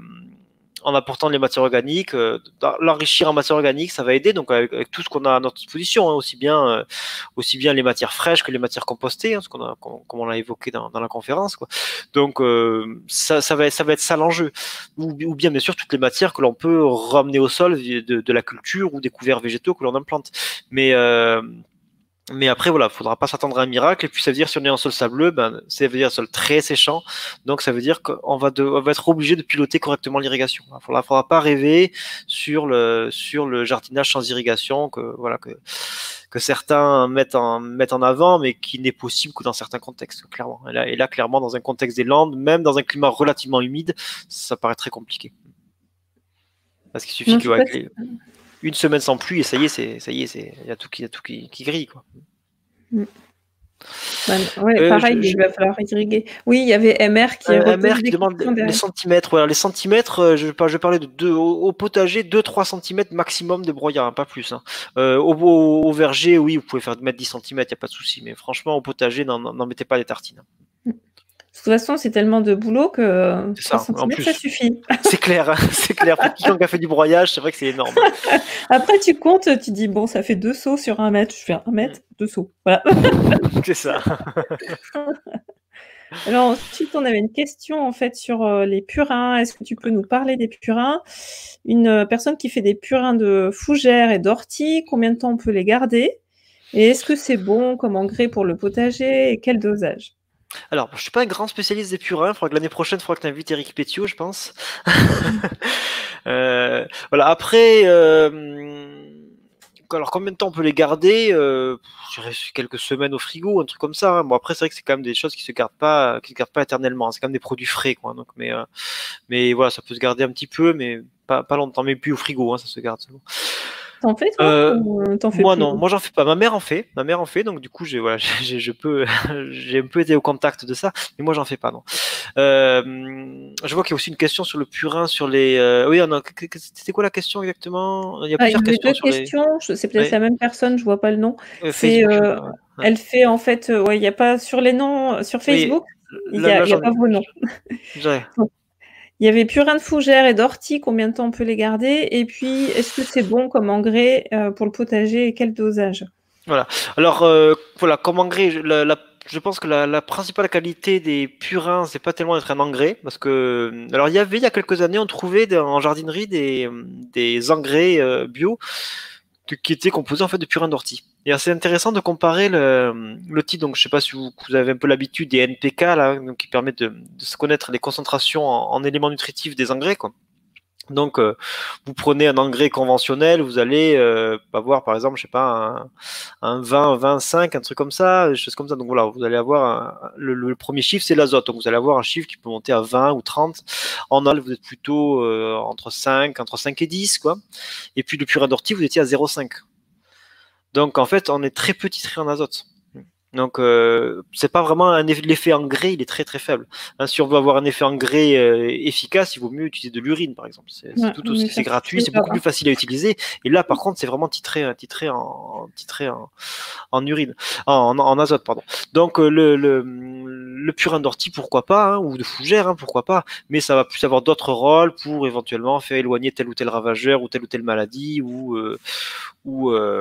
en apportant les matières organiques, euh, l'enrichir en matières organiques, ça va aider. Donc, avec, avec tout ce qu'on a à notre disposition, hein, aussi bien, euh, aussi bien les matières fraîches que les matières compostées, hein, ce qu'on a, comme, comme on l'a évoqué dans, dans la conférence, quoi. Donc, euh, ça, ça va, être, ça va être ça l'enjeu. Ou, ou bien, bien sûr, toutes les matières que l'on peut ramener au sol de, de la culture ou des couverts végétaux que l'on implante. Mais euh, Mais après, voilà, faudra pas s'attendre à un miracle. Et puis, ça veut dire, si on est en sol sableux, ben, ça veut dire un sol très séchant. Donc, ça veut dire qu'on va, de, on va être obligé de piloter correctement l'irrigation. Il faudra, faudra pas rêver sur le, sur le jardinage sans irrigation que, voilà, que, que certains mettent en, mettent en avant, mais qui n'est possible que dans certains contextes, clairement. Et là, et là, clairement, dans un contexte des Landes, même dans un climat relativement humide, ça paraît très compliqué. Parce qu'il suffit que, ouais, que les, une semaine sans pluie et ça y est, c'est, ça y est, c'est, il y a tout qui, y a tout qui, qui grille, quoi. Mm. Ben, ouais, Euh, pareil, je, je- il va falloir irriguer. Oui, il y avait M R qui un, un reposait maire qui des demande questions les derrière. centimètres. Voilà, les centimètres, euh, je, par- je parlais de deux, au, au potager, deux trois centimètres maximum de broyat, hein, pas plus. Hein. Euh, au, au, au verger, oui, vous pouvez faire mettre dix centimètres, il n'y a pas de souci. Mais franchement, au potager, n'en n'en mettez pas des tartines. De toute façon, c'est tellement de boulot que euh, C'est trois ça, en centimètres, ça plus. suffit. C'est clair, hein, c'est clair. Pour quiconque a fait du broyage, c'est vrai que c'est énorme. Après, tu comptes, tu dis, bon, ça fait deux sauts sur un mètre. Je fais un Mm. mètre, deux sauts. Voilà. C'est ça. Alors ensuite, on avait une question en fait sur euh, les purins. Est-ce que tu peux nous parler des purins? Une euh, personne qui fait des purins de fougères et d'ortie, combien de temps on peut les garder? Et est-ce que c'est bon comme engrais pour le potager et quel dosage? Alors, je suis pas un grand spécialiste des purins. Il faudra que l'année prochaine, il faudra que tu invites Eric Pétiot, je pense. Euh, voilà. Après, euh, alors combien de temps on peut les garder? euh, Je dirais quelques semaines au frigo, un truc comme ça. Hein. Bon, après, c'est vrai que c'est quand même des choses qui se gardent pas, qui se gardent pas éternellement. C'est quand même des produits frais, quoi. Donc, mais, euh, mais voilà, ça peut se garder un petit peu, mais pas, pas longtemps. Mais puis au frigo, hein, ça se garde. Bon. T'en fais toi Euh, ou euh, t'en fais Moi plus? non, moi j'en fais pas. Ma mère en fait, ma mère en fait, donc du coup j'ai voilà, j'ai, je peux, j'ai un peu été au contact de ça, mais moi j'en fais pas non. Euh, je vois qu'il y a aussi une question sur le purin, sur les. Euh, oui, on a- c'était quoi la question exactement? Il y a Ah, il y plusieurs avait questions deux sur les. questions. Je- C'est peut-être Ouais, la même personne, je vois pas le nom. euh, C'est, Facebook, je euh, crois. Ouais. elle fait en fait, euh, ouais, il n'y a pas sur les noms sur Oui, Facebook, il y là, a, là il y a j'en pas ai. vos noms. j'ai- Il y avait purin de fougères et d'ortie, combien de temps on peut les garder? Et puis, est-ce que c'est bon comme engrais euh, pour le potager et quel dosage? Voilà. Alors euh, voilà, comme engrais, je, la, la- je pense que la, la principale qualité des purins, c'est pas tellement d'être un engrais, parce que alors il y avait il y a quelques années, on trouvait dans- en jardinerie des, des engrais euh, bio que- qui étaient composés en fait de purin d'ortie. Et c'est intéressant de comparer le, le titre. Donc je sais pas si vous, vous avez un peu l'habitude des N P K là, donc, qui permettent de, de se connaître les concentrations en, en éléments nutritifs des engrais, quoi. Donc, euh, vous prenez un engrais conventionnel, vous allez euh, avoir, par exemple, je sais pas, un, un vingt, vingt-cinq, un truc comme ça, des choses comme ça. Donc voilà, vous allez avoir un- le, le premier chiffre, c'est l'azote. Donc vous allez avoir un chiffre qui peut monter à vingt ou trente. En al, vous êtes plutôt euh, entre cinq, entre cinq et dix, quoi. Et puis le purin d'ortie, vous étiez à zéro virgule cinq. Donc en fait, on est très peu titré en azote. Donc, euh, c'est pas vraiment un effet, l'effet engrais, il est très très faible. Hein, si on veut avoir un effet engrais euh, efficace, il vaut mieux utiliser de l'urine, par exemple. C'est c'est Ouais, tout on est aussi, c'est gratuit, certifié c'est par beaucoup plus facile à utiliser. Et là, par contre, c'est vraiment titré, titré en, titré en, en urine, en, en, en azote, pardon. Donc, euh, le, le, le purin d'ortie, pourquoi pas, hein, ou de fougère, hein, pourquoi pas. Mais ça va plus avoir d'autres rôles pour éventuellement faire éloigner tel ou tel ravageur ou telle ou telle maladie ou euh, ou euh,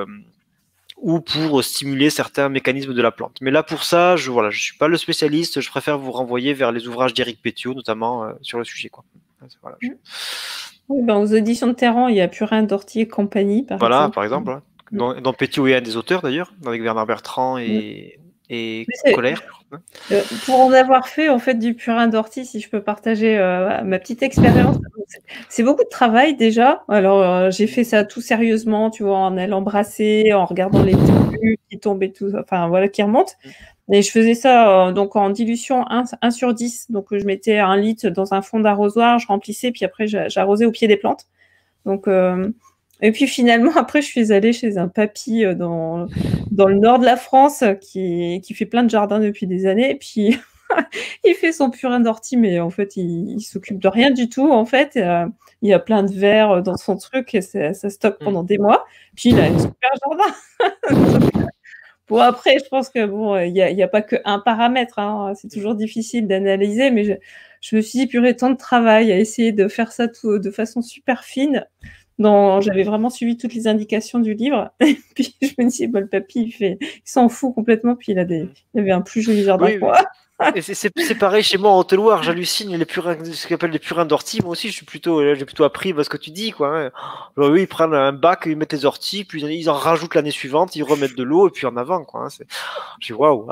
ou pour stimuler certains mécanismes de la plante. Mais là, pour ça, je voilà, je suis pas le spécialiste. Je préfère vous renvoyer vers les ouvrages d'Éric Pétiot, notamment euh, sur le sujet, quoi. Voilà, je... Oui, ben, aux éditions de Terran, il y a Purin, d'Ortie et compagnie, par voilà, exemple. par exemple, hein. Mm. Dans, dans Pétiot est un des auteurs d'ailleurs, avec Bernard Bertrand Mm. et, et Mais c'est- Colère. euh, pour en avoir fait en fait du purin d'ortie, si je peux partager euh, ma petite expérience, c'est- c'est beaucoup de travail déjà. Alors euh, j'ai fait ça tout sérieusement, tu vois, en allant brasser, en regardant les bulles qui tombent et tout, enfin voilà, qui remontent. Et je faisais ça euh, donc en dilution un, un sur dix. Donc je mettais un litre dans un fond d'arrosoir, je remplissais, puis après j'a- j'arrosais au pied des plantes. Donc euh, et puis finalement après je suis allée chez un papy euh, dans dans le nord de la France euh, qui qui fait plein de jardins depuis des années. Et puis il fait son purin d'ortie, mais en fait il, il s'occupe de rien du tout en fait. Euh, il y a plein de verres dans son truc et ça, ça stocke pendant des mois. Puis il a un super jardin. Bon, après, je pense que bon, il n'y a, y a pas qu'un paramètre, hein. C'est toujours difficile d'analyser, mais je, je me suis dit, purée, tant de travail à essayer de faire ça tout, de façon super fine. Dans, j'avais vraiment suivi toutes les indications du livre. Et puis, je me dis, bah, le papy, il fait, il s'en fout complètement, puis il a des, il avait un plus joli jardin Oui, que oui. moi. Et c'est- c'est c'est pareil chez moi en Haute-Loire, j'hallucine les purins, ce qu'on appelle les purins d'ortie. Moi aussi, je suis plutôt, là, j'ai plutôt appris parce que tu dis, quoi. Hein. Alors, eux, ils prennent un bac, ils mettent les orties, puis ils en rajoutent l'année suivante, ils remettent de l'eau et puis en avant, quoi. Hein. C'est- J'ai dit, waouh.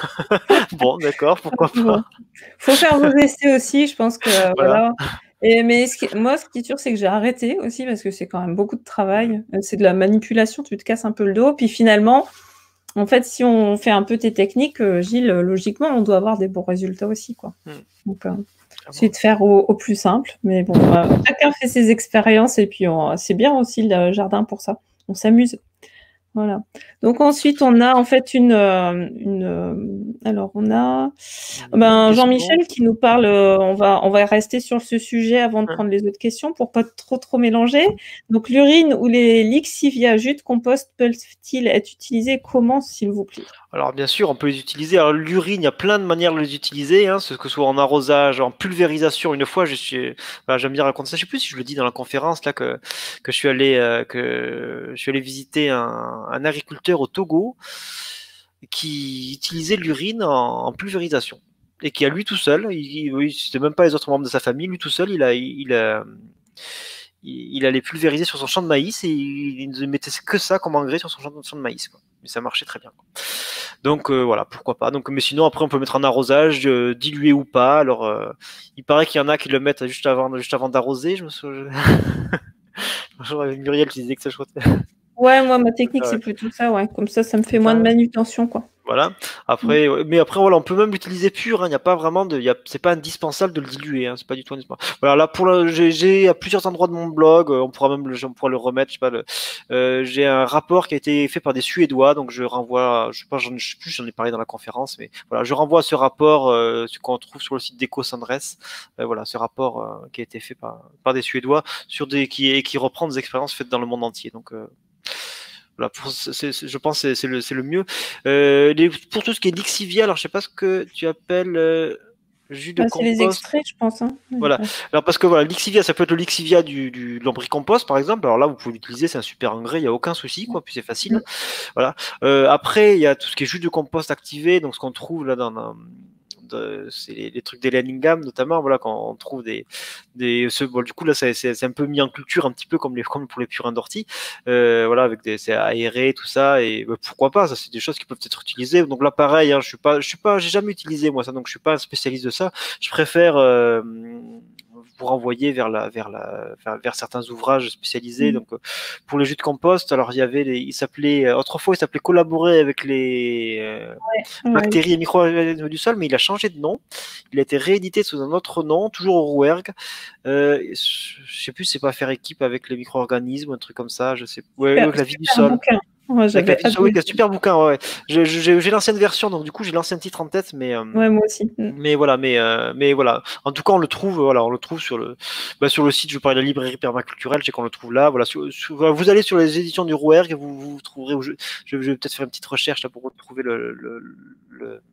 Bon, d'accord, pourquoi Bon. pas. Faut faire vos essais aussi, je pense que, Voilà. voilà. Et, mais ce qui, moi, ce qui est sûr, c'est que j'ai arrêté aussi parce que c'est quand même beaucoup de travail. C'est de la manipulation, tu te casses un peu le dos. Puis finalement, en fait, si on fait un peu tes techniques, euh, Gilles, logiquement, on doit avoir des bons résultats aussi, quoi. Mm. Donc, euh, c'est de faire au, au plus simple. Mais bon, euh, chacun fait ses expériences et puis on- c'est bien aussi le jardin pour ça. On s'amuse. Voilà. Donc ensuite, on a en fait une, euh, une euh, alors on a ben, Jean-Michel qui nous parle, euh, on va, on va rester sur ce sujet avant de prendre les autres questions pour pas trop trop mélanger. Donc l'urine ou les lixiviats jus de compost peuvent-ils être utilisés comment, s'il vous plaît? Alors bien sûr, on peut les utiliser. Alors l'urine, il y a plein de manières de les utiliser, hein, que ce soit en arrosage, en pulvérisation. Une fois, je suis, voilà, j'aime bien raconter ça. Je sais plus si je le dis dans la conférence là que que je suis allé euh, que je suis allé visiter un, un agriculteur au Togo qui utilisait l'urine en, en pulvérisation et qui a lui tout seul, il, il c'était même pas les autres membres de sa famille, lui tout seul, il a il a il allait pulvériser sur son champ de maïs et il ne mettait que ça comme engrais sur son champ de maïs, quoi. Mais ça marchait très bien, quoi. Donc euh, voilà, pourquoi pas. Donc, mais sinon après on peut mettre en arrosage, euh, dilué ou pas. Alors euh, il paraît qu'il y en a qui le mettent juste avant, juste avant d'arroser. Je me souviens. Bonjour Muriel, tu disais que ça chouette. Ouais, moi ma technique c'est plutôt ça, ouais. Comme ça, ça me fait moins de manutention, quoi. Voilà. Après, mmh. mais après voilà, on peut même l'utiliser pur. Il hein, n'y a pas vraiment de, y a, c'est pas indispensable de le diluer. Hein, c'est pas du tout indispensable. Voilà, là pour le, j'ai, j'ai à plusieurs endroits de mon blog, on pourra même, le, on pourra le remettre. Je sais pas, le, euh, j'ai un rapport qui a été fait par des Suédois, donc je renvoie. Je sais pas, j'en, je sais plus, j'en ai parlé dans la conférence, mais voilà, je renvoie à ce rapport euh, qu'on trouve sur le site d'EcoSandres. Euh, voilà, ce rapport euh, qui a été fait par, par des Suédois sur des qui qui reprend des expériences faites dans le monde entier. Donc euh, Voilà, pour, c'est, c'est, je pense que c'est le, c'est le mieux. Euh, les, pour tout ce qui est lixivia, alors je sais pas ce que tu appelles euh, jus de bah, compost. C'est les extraits, je pense. Hein. Voilà. Alors parce que voilà, lixivia, ça peut être le lixivia du, du lombricompost, par exemple. Alors là, vous pouvez l'utiliser, c'est un super engrais, il n'y a aucun souci, quoi. Puis c'est facile. Mmh. Voilà. Euh, après, il y a tout ce qui est jus de compost activé, donc ce qu'on trouve là dans, dans de, c'est les, les trucs d'Hélène Ingham notamment, voilà, quand on trouve des, des ce, bon, du coup là c'est, c'est, c'est un peu mis en culture un petit peu comme les comme pour les purins d'ortie, euh, voilà, avec des, c'est aéré tout ça, et bah, pourquoi pas, ça c'est des choses qui peuvent être utilisées. Donc là pareil, hein, je suis pas, je suis pas, j'ai jamais utilisé moi ça, donc je suis pas un spécialiste de ça. Je préfère euh, vous renvoyer vers la, vers la, vers, vers certains ouvrages spécialisés. Mmh. Donc pour les jus de compost, alors il y avait, les, il s'appelait autrefois il s'appelait collaborer avec les euh, ouais, bactéries ouais. et micro-organismes du sol, mais il a changé de nom. Il a été réédité sous un autre nom, toujours au Rouergue. Euh, je sais plus, si c'est pas faire équipe avec les micro-organismes, un truc comme ça. Je sais. Ouais, super, avec la vie du sol. Ouais, j'avais la vie oui, un super bouquin. Ouais. Je, je, j'ai, j'ai l'ancienne version, donc du coup j'ai l'ancien titre en tête, mais. Euh, ouais, moi aussi. Mais voilà, mais euh, mais voilà. En tout cas, on le trouve, voilà, on le trouve sur le, bah, sur le site. Je parlais de la librairie permaculturelle, je sais qu'on le trouve là. Voilà, sur, sur, vous allez sur les éditions du Rouergue et vous, vous trouverez. Je, je, je vais peut-être faire une petite recherche là pour retrouver le, le, le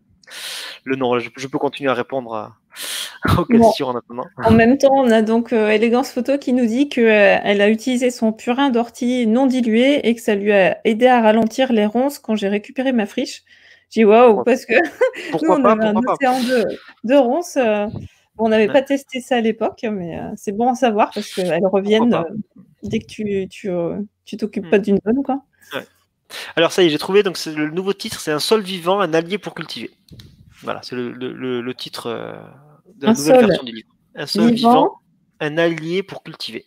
le nom. Je, je peux continuer à répondre à, aux questions bon. En attendant. En même temps, on a donc euh, Élégance Photo qui nous dit qu'elle euh, a utilisé son purin d'ortie non dilué et que ça lui a aidé à ralentir les ronces quand j'ai récupéré ma friche. J'ai dit waouh, parce que pourquoi nous, on pas, avait un océan de, de ronces. Euh, on n'avait ouais. pas testé ça à l'époque, mais euh, c'est bon à savoir parce qu'elles reviennent euh, dès que tu, tu, euh, tu t'occupes hmm. pas d'une zone, quoi. Ouais. Alors ça y est, j'ai trouvé, donc c'est le nouveau titre, c'est un sol vivant, un allié pour cultiver. Voilà, c'est le, le, le, le titre euh, de la un nouvelle version du livre. Un sol vivant, vivant, un allié pour cultiver.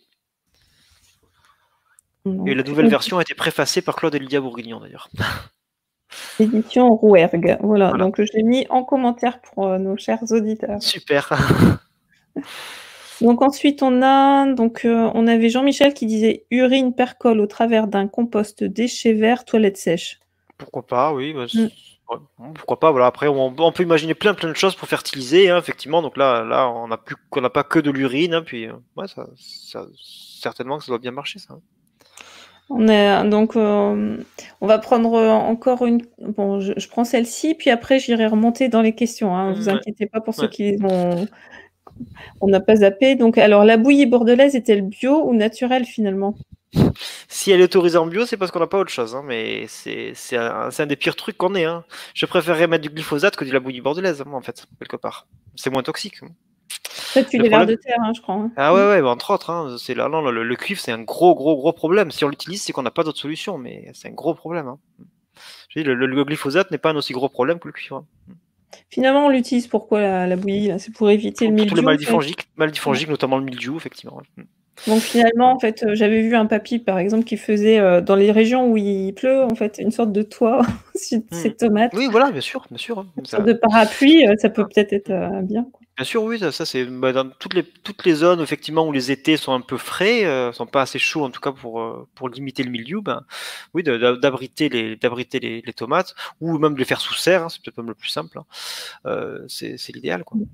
Donc, et la nouvelle version a été préfacée par Claude et Lydia Bourguignon d'ailleurs. Édition Rouergue. Voilà. voilà, donc je l'ai mis en commentaire pour euh, nos chers auditeurs. Super. Donc ensuite on a donc euh, on avait Jean-Michel qui disait urine percole au travers d'un compost déchets verts toilette sèche. Pourquoi pas, oui. Bah, mm. ouais, pourquoi pas. Voilà. Après on, on peut imaginer plein plein de choses pour fertiliser, hein, effectivement. Donc là là on n'a plus qu'on n'a pas que de l'urine, hein, puis euh, ouais, ça, ça, certainement que ça doit bien marcher ça. On est donc euh, on va prendre encore une. Bon, je, je prends celle-ci, puis après j'irai remonter dans les questions. Hein, vous ouais. inquiétez pas pour ceux ouais. qui ont. On n'a pas zappé. Donc, alors, la bouillie bordelaise est-elle bio ou naturelle finalement? Si elle est autorisée en bio, c'est parce qu'on n'a pas autre chose. Hein, mais c'est, c'est, un, c'est un des pires trucs qu'on ait. Hein. Je préférerais mettre du glyphosate que de la bouillie bordelaise, moi, en fait, quelque part. C'est moins toxique. Ça tue les vers de terre, hein, je crois. Hein. Ah ouais, ouais, bah, entre autres. Hein, c'est là, non, le, le cuivre, c'est un gros, gros, gros problème. Si on l'utilise, c'est qu'on n'a pas d'autre solution, mais c'est un gros problème. Hein. Je dis, le, le, le glyphosate n'est pas un aussi gros problème que le cuivre. Hein. Finalement, on l'utilise pourquoi la, la bouillie là? C'est pour éviter pour, le mildiou. Pour les maladies fongiques, maladies fongiques ouais. notamment le mildiou, effectivement. Donc finalement, en fait, euh, j'avais vu un papy, par exemple, qui faisait euh, dans les régions où il pleut, en fait, une sorte de toit sur mmh. ces tomates. Oui, voilà, bien sûr, bien sûr. Hein, une sorte de parapluie, euh, ça peut peut-être être euh, bien. Quoi. Bien sûr, oui, ça, ça c'est bah, dans toutes les, toutes les zones effectivement où les étés sont un peu frais, euh, sont pas assez chauds en tout cas pour, euh, pour limiter le milieu, ben, oui, de- de- d'abriter les, d'abriter les, les tomates ou même de les faire sous serre, hein, c'est peut-être même le plus simple. Hein. Euh, c'est c'est l'idéal, quoi.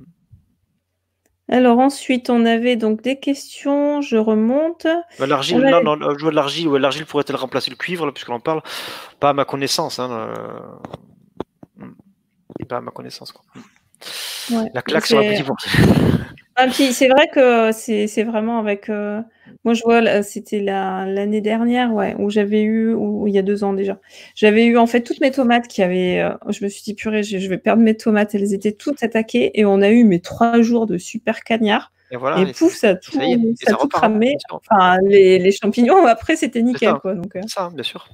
Alors ensuite, on avait donc des questions, je remonte. Bah, On l'argile, a non, non, je vois de l'argile, ouais, l'argile pourrait-elle remplacer le cuivre, là, puisqu'on en parle? Pas à ma connaissance, hein, euh, pas à ma connaissance, quoi. ouais, La bah, claque sur la c'est petite porte. ah puis c'est vrai que c'est c'est vraiment avec, heu, moi je vois là, c'était la l'année dernière, ouais, où j'avais eu ou il y a deux ans déjà. J'avais eu en fait toutes mes tomates qui avaient, heu, je me suis dit: «Purée, je je vais perdre mes tomates», elles étaient toutes attaquées et on a eu mais trois jours de super cagnards Et et voilà, et, pouf, ça a et ça y est, tout et ça a ça tout repart, hein, cramé. bien sûr. Enfin les les champignons après c'était C'est ça, nickel hein. quoi donc heu C'est ça, hein, bien sûr.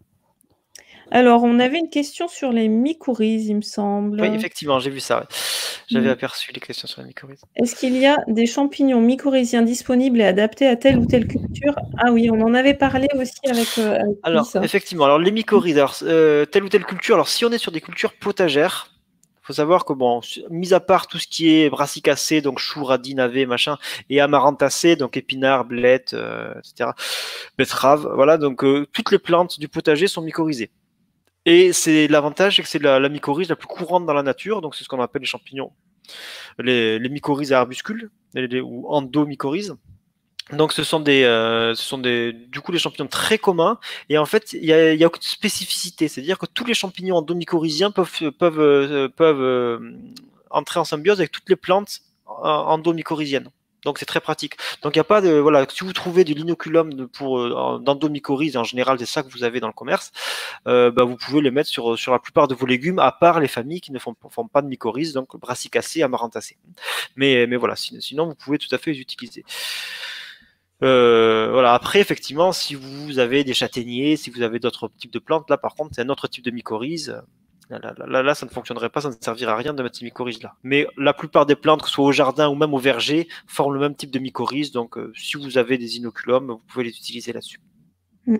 alors on avait une question sur les mycorhizes, il me Oui, semble. effectivement, j'ai vu ça, ouais. J'avais Mmh. aperçu les questions sur la mycorhize. Est-ce qu'il y a des champignons mycorhiziens disponibles et adaptés à telle ou telle culture? Ah oui, on en avait parlé aussi avec, heu, avec lui Alors, ça. effectivement, alors les mycorhizes, alors, euh, telle ou telle culture, alors si on est sur des cultures potagères, faut savoir que bon, mis à part tout ce qui est brassicacées, donc choux, radis, navets, machin, et amarantacées, donc épinards, blettes, euh, et cetera, betteraves, voilà, donc euh, toutes les plantes du potager sont mycorhizées. Et c'est l'avantage, c'est que c'est la, la mycorhize la plus courante dans la nature, donc c'est ce qu'on appelle les champignons, les, les mycorhizes à arbuscules, les- les- ou endomycorhizes. Donc ce sont des, euh, ce sont des, du coup des champignons très communs et en fait il y a, il y a aucune spécificité, c'est-à-dire que tous les champignons endomycorhiziens peuvent peuvent euh, peuvent euh, entrer en symbiose avec toutes les plantes euh, endomycorhiziennes. Donc c'est très pratique. Donc il n'y a pas de voilà, si vous trouvez de l'inoculum de- pour euh, d'endomycorhize, en général c'est ça que vous avez dans le commerce, euh, bah, vous pouvez les mettre sur sur la plupart de vos légumes, à part les familles qui ne font, font pas de mycorhize, donc brassicacées, amarantacées. Mais mais voilà, sinon vous pouvez tout à fait les utiliser. Euh, voilà. Après, effectivement, si vous avez des châtaigniers, si vous avez d'autres types de plantes, là, par contre, c'est un autre type de mycorhize. Là, là, là, là, ça ne fonctionnerait pas, ça ne servirait à rien de mettre ces mycorhizes là. Mais la plupart des plantes, que ce soit au jardin ou même au verger, forment le même type de mycorhize. Donc, euh, si vous avez des inoculums, vous pouvez les utiliser là-dessus. Mmh.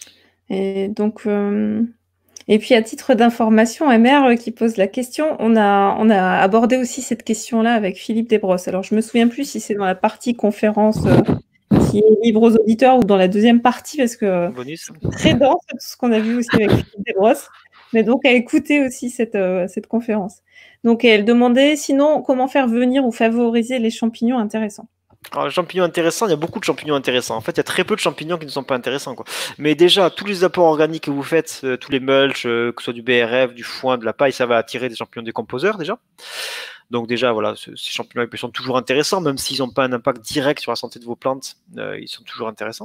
Et donc, hem et puis à titre d'information, M R, heu, qui pose la question, on a on a abordé aussi cette question-là avec Philippe Desbrosses. Alors je me souviens plus si c'est dans la partie conférence, heu, qui est libre aux auditeurs ou dans la deuxième partie parce que Bonus. c'était très dense tout ce qu'on a vu aussi avec Philippe Desbrosses. Mais donc à écouter aussi cette, heu, cette conférence. Donc elle demandait sinon comment faire venir ou favoriser les champignons intéressants? Alors, les champignons intéressants, il y a beaucoup de champignons intéressants. En fait, il y a très peu de champignons qui ne sont pas intéressants, quoi. Mais déjà, tous les apports organiques que vous faites, euh, tous les mulch, euh, que ce soit du B R F, du foin, de la paille, ça va attirer des champignons décomposeurs, déjà. Donc déjà, voilà, ce- ces champignons sont toujours intéressants, même s'ils n'ont pas un impact direct sur la santé de vos plantes, euh, ils sont toujours intéressants.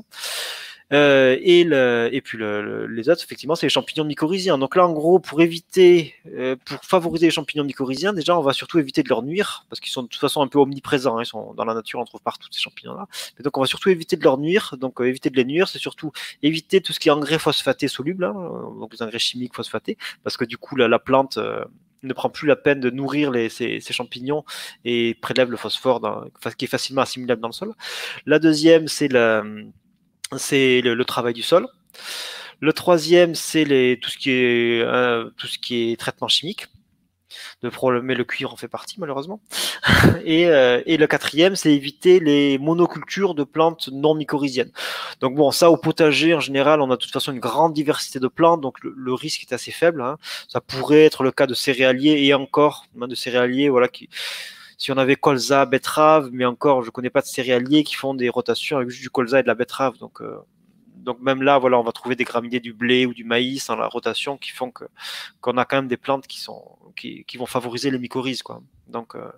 Euh, et, le, et puis le, le, les autres, effectivement, c'est les champignons mycorhiziens. Donc là, en gros, pour éviter, euh, pour favoriser les champignons mycorhiziens, déjà, on va surtout éviter de leur nuire, parce qu'ils sont de toute façon un peu omniprésents. Hein, ils sont dans la nature, on trouve partout ces champignons-là. Mais donc, on va surtout éviter de leur nuire. Donc, euh, éviter de les nuire, c'est surtout éviter tout ce qui est engrais phosphaté soluble, hein, donc les engrais chimiques phosphatés, parce que du coup, la, la plante euh, ne prend plus la peine de nourrir les, ces, ces champignons et prélève le phosphore dans, qui est facilement assimilable dans le sol. La deuxième, c'est la c'est le, le, travail du sol. Le troisième, c'est les, tout, ce qui est, euh, tout ce qui est traitement chimique. Le problème, mais le cuivre en fait partie malheureusement. Et, euh, et le quatrième, c'est éviter les monocultures de plantes non mycorhiziennes. Donc bon, ça au potager en général, on a de toute façon une grande diversité de plantes, donc le, le risque est assez faible. Hein. Ça pourrait être le cas de céréaliers et encore de céréaliers, voilà qui. Si on avait colza, betterave, mais encore, je connais pas de céréaliers qui font des rotations avec juste du colza et de la betterave. Donc, euh, donc même là, voilà, on va trouver des graminées du blé ou du maïs dans la rotation qui font que qu'on a quand même des plantes qui sont qui, qui vont favoriser les mycorhizes, quoi. Donc euh,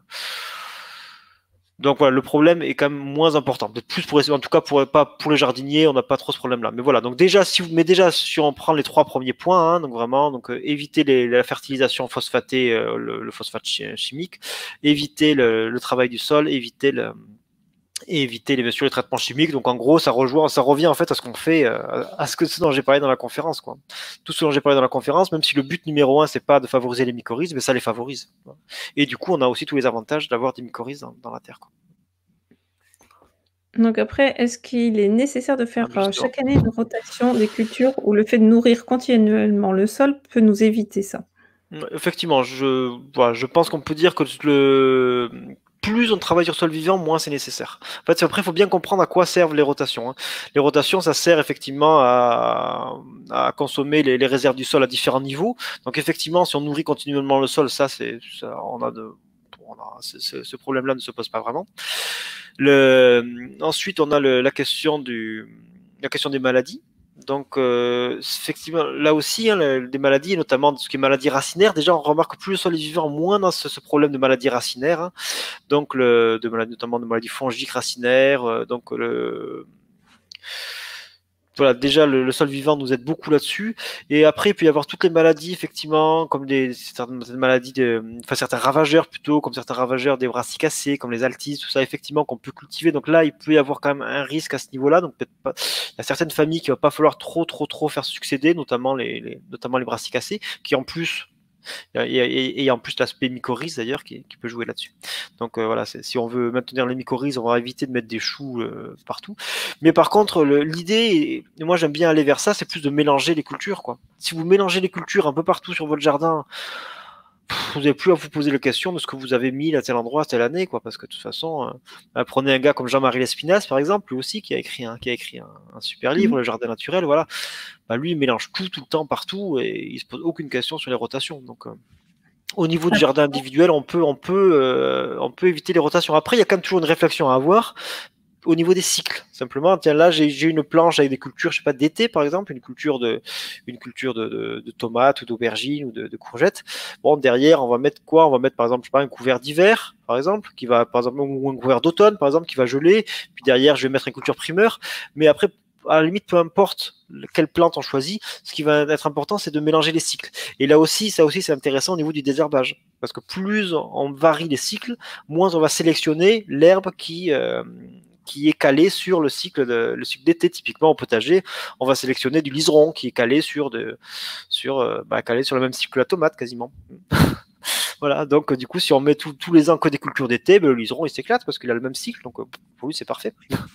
donc voilà, le problème est quand même moins important. Peut-être plus pour en tout cas pour pas pour les jardiniers, on n'a pas trop ce problème-là. Mais voilà, donc déjà si vous mais déjà si on prend les trois premiers points, hein, donc vraiment donc euh, éviter les, la fertilisation phosphatée, euh, le, le, phosphate chimique, éviter le, le travail du sol, éviter le et éviter les, bien sûr, les traitements chimiques. Donc en gros, ça rejoint, ça revient en fait à ce qu'on fait, euh, à ce que ce dont j'ai parlé dans la conférence, quoi. Tout ce dont j'ai parlé dans la conférence, même si le but numéro un c'est pas de favoriser les mycorhizes, mais ça les favorise. Et du coup, on a aussi tous les avantages d'avoir des mycorhizes dans, dans la terre, quoi. Donc après, est-ce qu'il est nécessaire de Ah, faire, ben heu, justement. chaque année une rotation des cultures ou le fait de nourrir continuellement le sol peut nous éviter ça? Effectivement, je, voilà, je pense qu'on peut dire que le, plus on travaille sur sol vivant, moins c'est nécessaire. En fait, après, il faut bien comprendre à quoi servent les rotations. Hein. Les rotations, ça sert effectivement à, à consommer les, les réserves du sol à différents niveaux. Donc, effectivement, si on nourrit continuellement le sol, ça, c'est, ça, on a de, on a, c est, c est, ce problème-là ne se pose pas vraiment. Le, ensuite, on a le, la question du, la question des maladies. Donc, euh, effectivement, là aussi, hein, le, des maladies, notamment ce qui est maladie racinaire, déjà, on remarque plus le sol est vivant, moins dans ce, ce problème de maladie racinaire, hein, donc le, de maladies, notamment de maladies fongiques racinaires, euh, donc le... Voilà, déjà le, le sol vivant nous aide beaucoup là-dessus. Et après, il peut y avoir toutes les maladies, effectivement, comme des certaines maladies, de, enfin certains ravageurs plutôt, comme certains ravageurs des brassicacées, comme les altises, tout ça, effectivement, qu'on peut cultiver. Donc là, il peut y avoir quand même un risque à ce niveau-là. Donc peut-être pas. Il y a certaines familles qu'il va pas falloir trop, trop, trop faire succéder, notamment les, les notamment les brassicacées, qui en plus Et, et, et en plus l'aspect mycorhize d'ailleurs qui, qui peut jouer là-dessus. Donc euh, voilà, si on veut maintenir les mycorhizes, on va éviter de mettre des choux euh, partout. Mais par contre, l'idée, et moi j'aime bien aller vers ça, c'est plus de mélanger les cultures, quoi. Si vous mélangez les cultures un peu partout sur votre jardin, pff, vous n'avez plus à vous poser la question de ce que vous avez mis à tel endroit, à telle année, quoi. Parce que de toute façon, euh, prenez un gars comme Jean-Marie Lespinasse, par exemple, lui aussi qui a écrit un, qui a écrit un, un super livre, mmh. Le Jardin naturel, voilà. Bah, lui, il mélange tout, tout le temps, partout, et il se pose aucune question sur les rotations. Donc, euh, au niveau du jardin individuel, on peut, on peut, euh, on peut éviter les rotations. Après, il y a quand même toujours une réflexion à avoir au niveau des cycles. Simplement, tiens, là, j'ai une planche avec des cultures, je sais pas, d'été, par exemple, une culture de, une culture de, de, de tomates ou d'aubergines ou de, de courgettes. Bon, derrière, on va mettre quoi? On va mettre, par exemple, je sais pas, un couvert d'hiver, par exemple, qui va, par exemple, ou un couvert d'automne, par exemple, qui va geler. Puis derrière, je vais mettre une culture primeur. Mais après, à la limite, peu importe quelle plante on choisit, ce qui va être important, c'est de mélanger les cycles. Et là aussi, ça aussi, c'est intéressant au niveau du désherbage. Parce que plus on varie les cycles, moins on va sélectionner l'herbe qui, euh, qui est calée sur le cycle de, le cycle d'été. Typiquement, au potager, on va sélectionner du liseron qui est calé sur, de, sur, euh, bah, calé sur le même cycle que la tomate, quasiment. Voilà, donc du coup, si on met tout, tous les ans que des cultures d'été, ben, le liseron, il s'éclate parce qu'il a le même cycle. Donc pour lui, c'est parfait.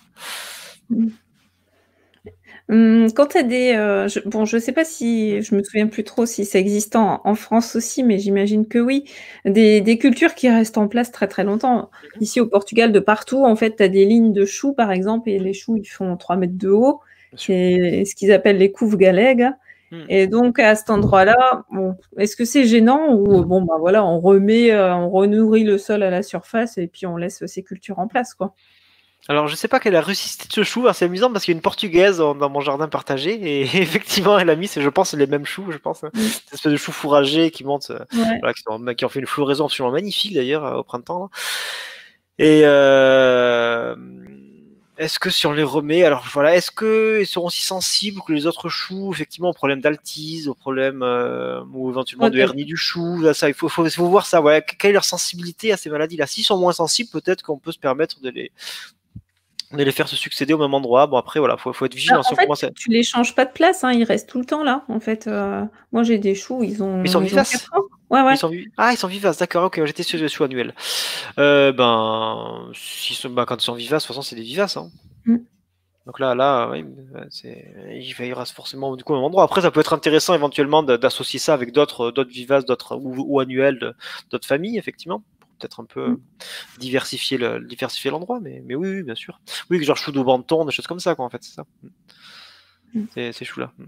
Quand tu as des, heu, je bon, je sais pas si je me souviens plus trop si ça existe en en France aussi, mais j'imagine que oui, des des cultures qui restent en place très, très longtemps. Mmh. Ici au Portugal, de partout, en fait, tu as des lignes de choux, par exemple, et les choux, ils font trois mètres de haut. C'est ce qu'ils appellent les couves galègues. Mmh. Et donc à cet endroit-là, bon, est-ce que c'est gênant ou bon, bah, voilà, on remet, heu, on renourrit le sol à la surface et puis on laisse ces cultures en place, quoi? Alors, je sais pas quelle est la rusticité de ce chou. C'est amusant parce qu'il y a une portugaise dans mon jardin partagé et effectivement, elle a mis, je pense, les mêmes choux, je pense. Hein. Mmh. Cette espèce de choux fourragés qui montent, Ouais. voilà, qui, sont, qui ont fait une floraison absolument magnifique d'ailleurs au printemps. Là. Et euh, est-ce que si on les remet, alors voilà, est-ce qu'ils seront aussi sensibles que les autres choux, effectivement, au problème d'altise, au problème euh, ou éventuellement de hernie du chou, là, ça, il faut, faut, faut voir ça. Ouais, quelle est leur sensibilité à ces maladies-là? S'ils sont moins sensibles, peut-être qu'on peut se permettre de les de les faire se succéder au même endroit. Bon après voilà, faut, faut être vigilant. Bah, en fait, tu les changes pas de place, hein, ils restent tout le temps là. En fait, euh, moi j'ai des choux, ils ont, ils sont ils ont vivaces. quatre ans. Ouais, ouais. Ils sont ah, ils sont vivaces, d'accord, ok, j'étais sur les choux annuels. Euh, ben, si sont, ben, quand ils sont vivaces, de toute façon, c'est des vivaces. Hein. Mm. Donc là, là, oui, il va y avoir forcément du coup un endroit. Après, ça peut être intéressant éventuellement d'associer ça avec d'autres d'autres vivaces, d'autres ou, ou annuels, d'autres familles, effectivement. Peut-être un peu mmh. diversifier le diversifier l'endroit, mais, mais oui, oui, bien sûr. Oui, genre chou de banton, des choses comme ça, quoi, en fait, c'est ça. Mmh. Ces choux-là. Mmh.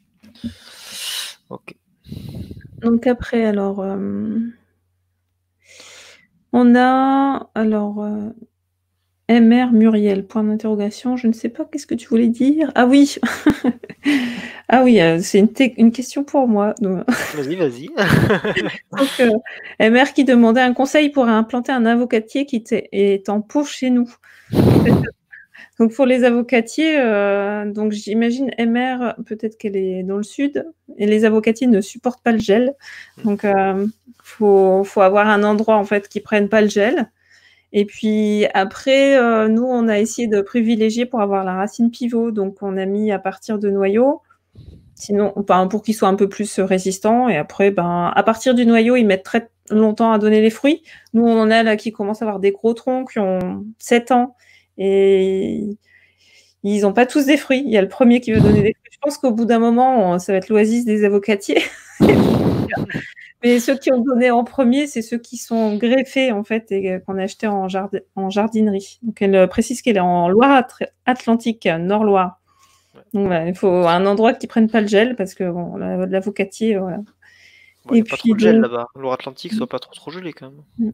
Ok. Donc après, alors, euh, on a, alors, euh, M R Muriel, point d'interrogation, je ne sais pas, qu'est-ce que tu voulais dire? Ah oui Ah oui, euh, c'est une, une question pour moi. Vas-y, vas-y. Donc, euh, M R qui demandait un conseil pour implanter un avocatier qui est en pot chez nous. Donc pour les avocatiers, euh, donc j'imagine M R, peut-être qu'elle est dans le sud, et les avocatiers ne supportent pas le gel. Donc il euh, faut, faut avoir un endroit en fait qui prenne pas le gel. Et puis après, euh, nous on a essayé de privilégier pour avoir la racine pivot. Donc on a mis à partir de noyaux. Sinon, ben, pour qu'ils soient un peu plus résistants. Et après, ben, à partir du noyau, ils mettent très longtemps à donner les fruits. Nous, on en a là qui commencent à avoir des gros troncs qui ont sept ans. Et ils n'ont pas tous des fruits. Il y a le premier qui veut donner des fruits. Je pense qu'au bout d'un moment, ça va être l'oasis des avocatiers. Mais ceux qui ont donné en premier, c'est ceux qui sont greffés, en fait, et qu'on a achetés en, jard en jardinerie. Donc, elle précise qu'elle est en Loire-Atlantique, Nord-Loire. Ouais. Donc, voilà, il faut un endroit qui ne prenne pas le gel, parce que bon, l'avocatier, voilà. Il n'y a pas trop de gel là-bas. Loire-Atlantique, soit pas trop, trop gelé quand même. Mm.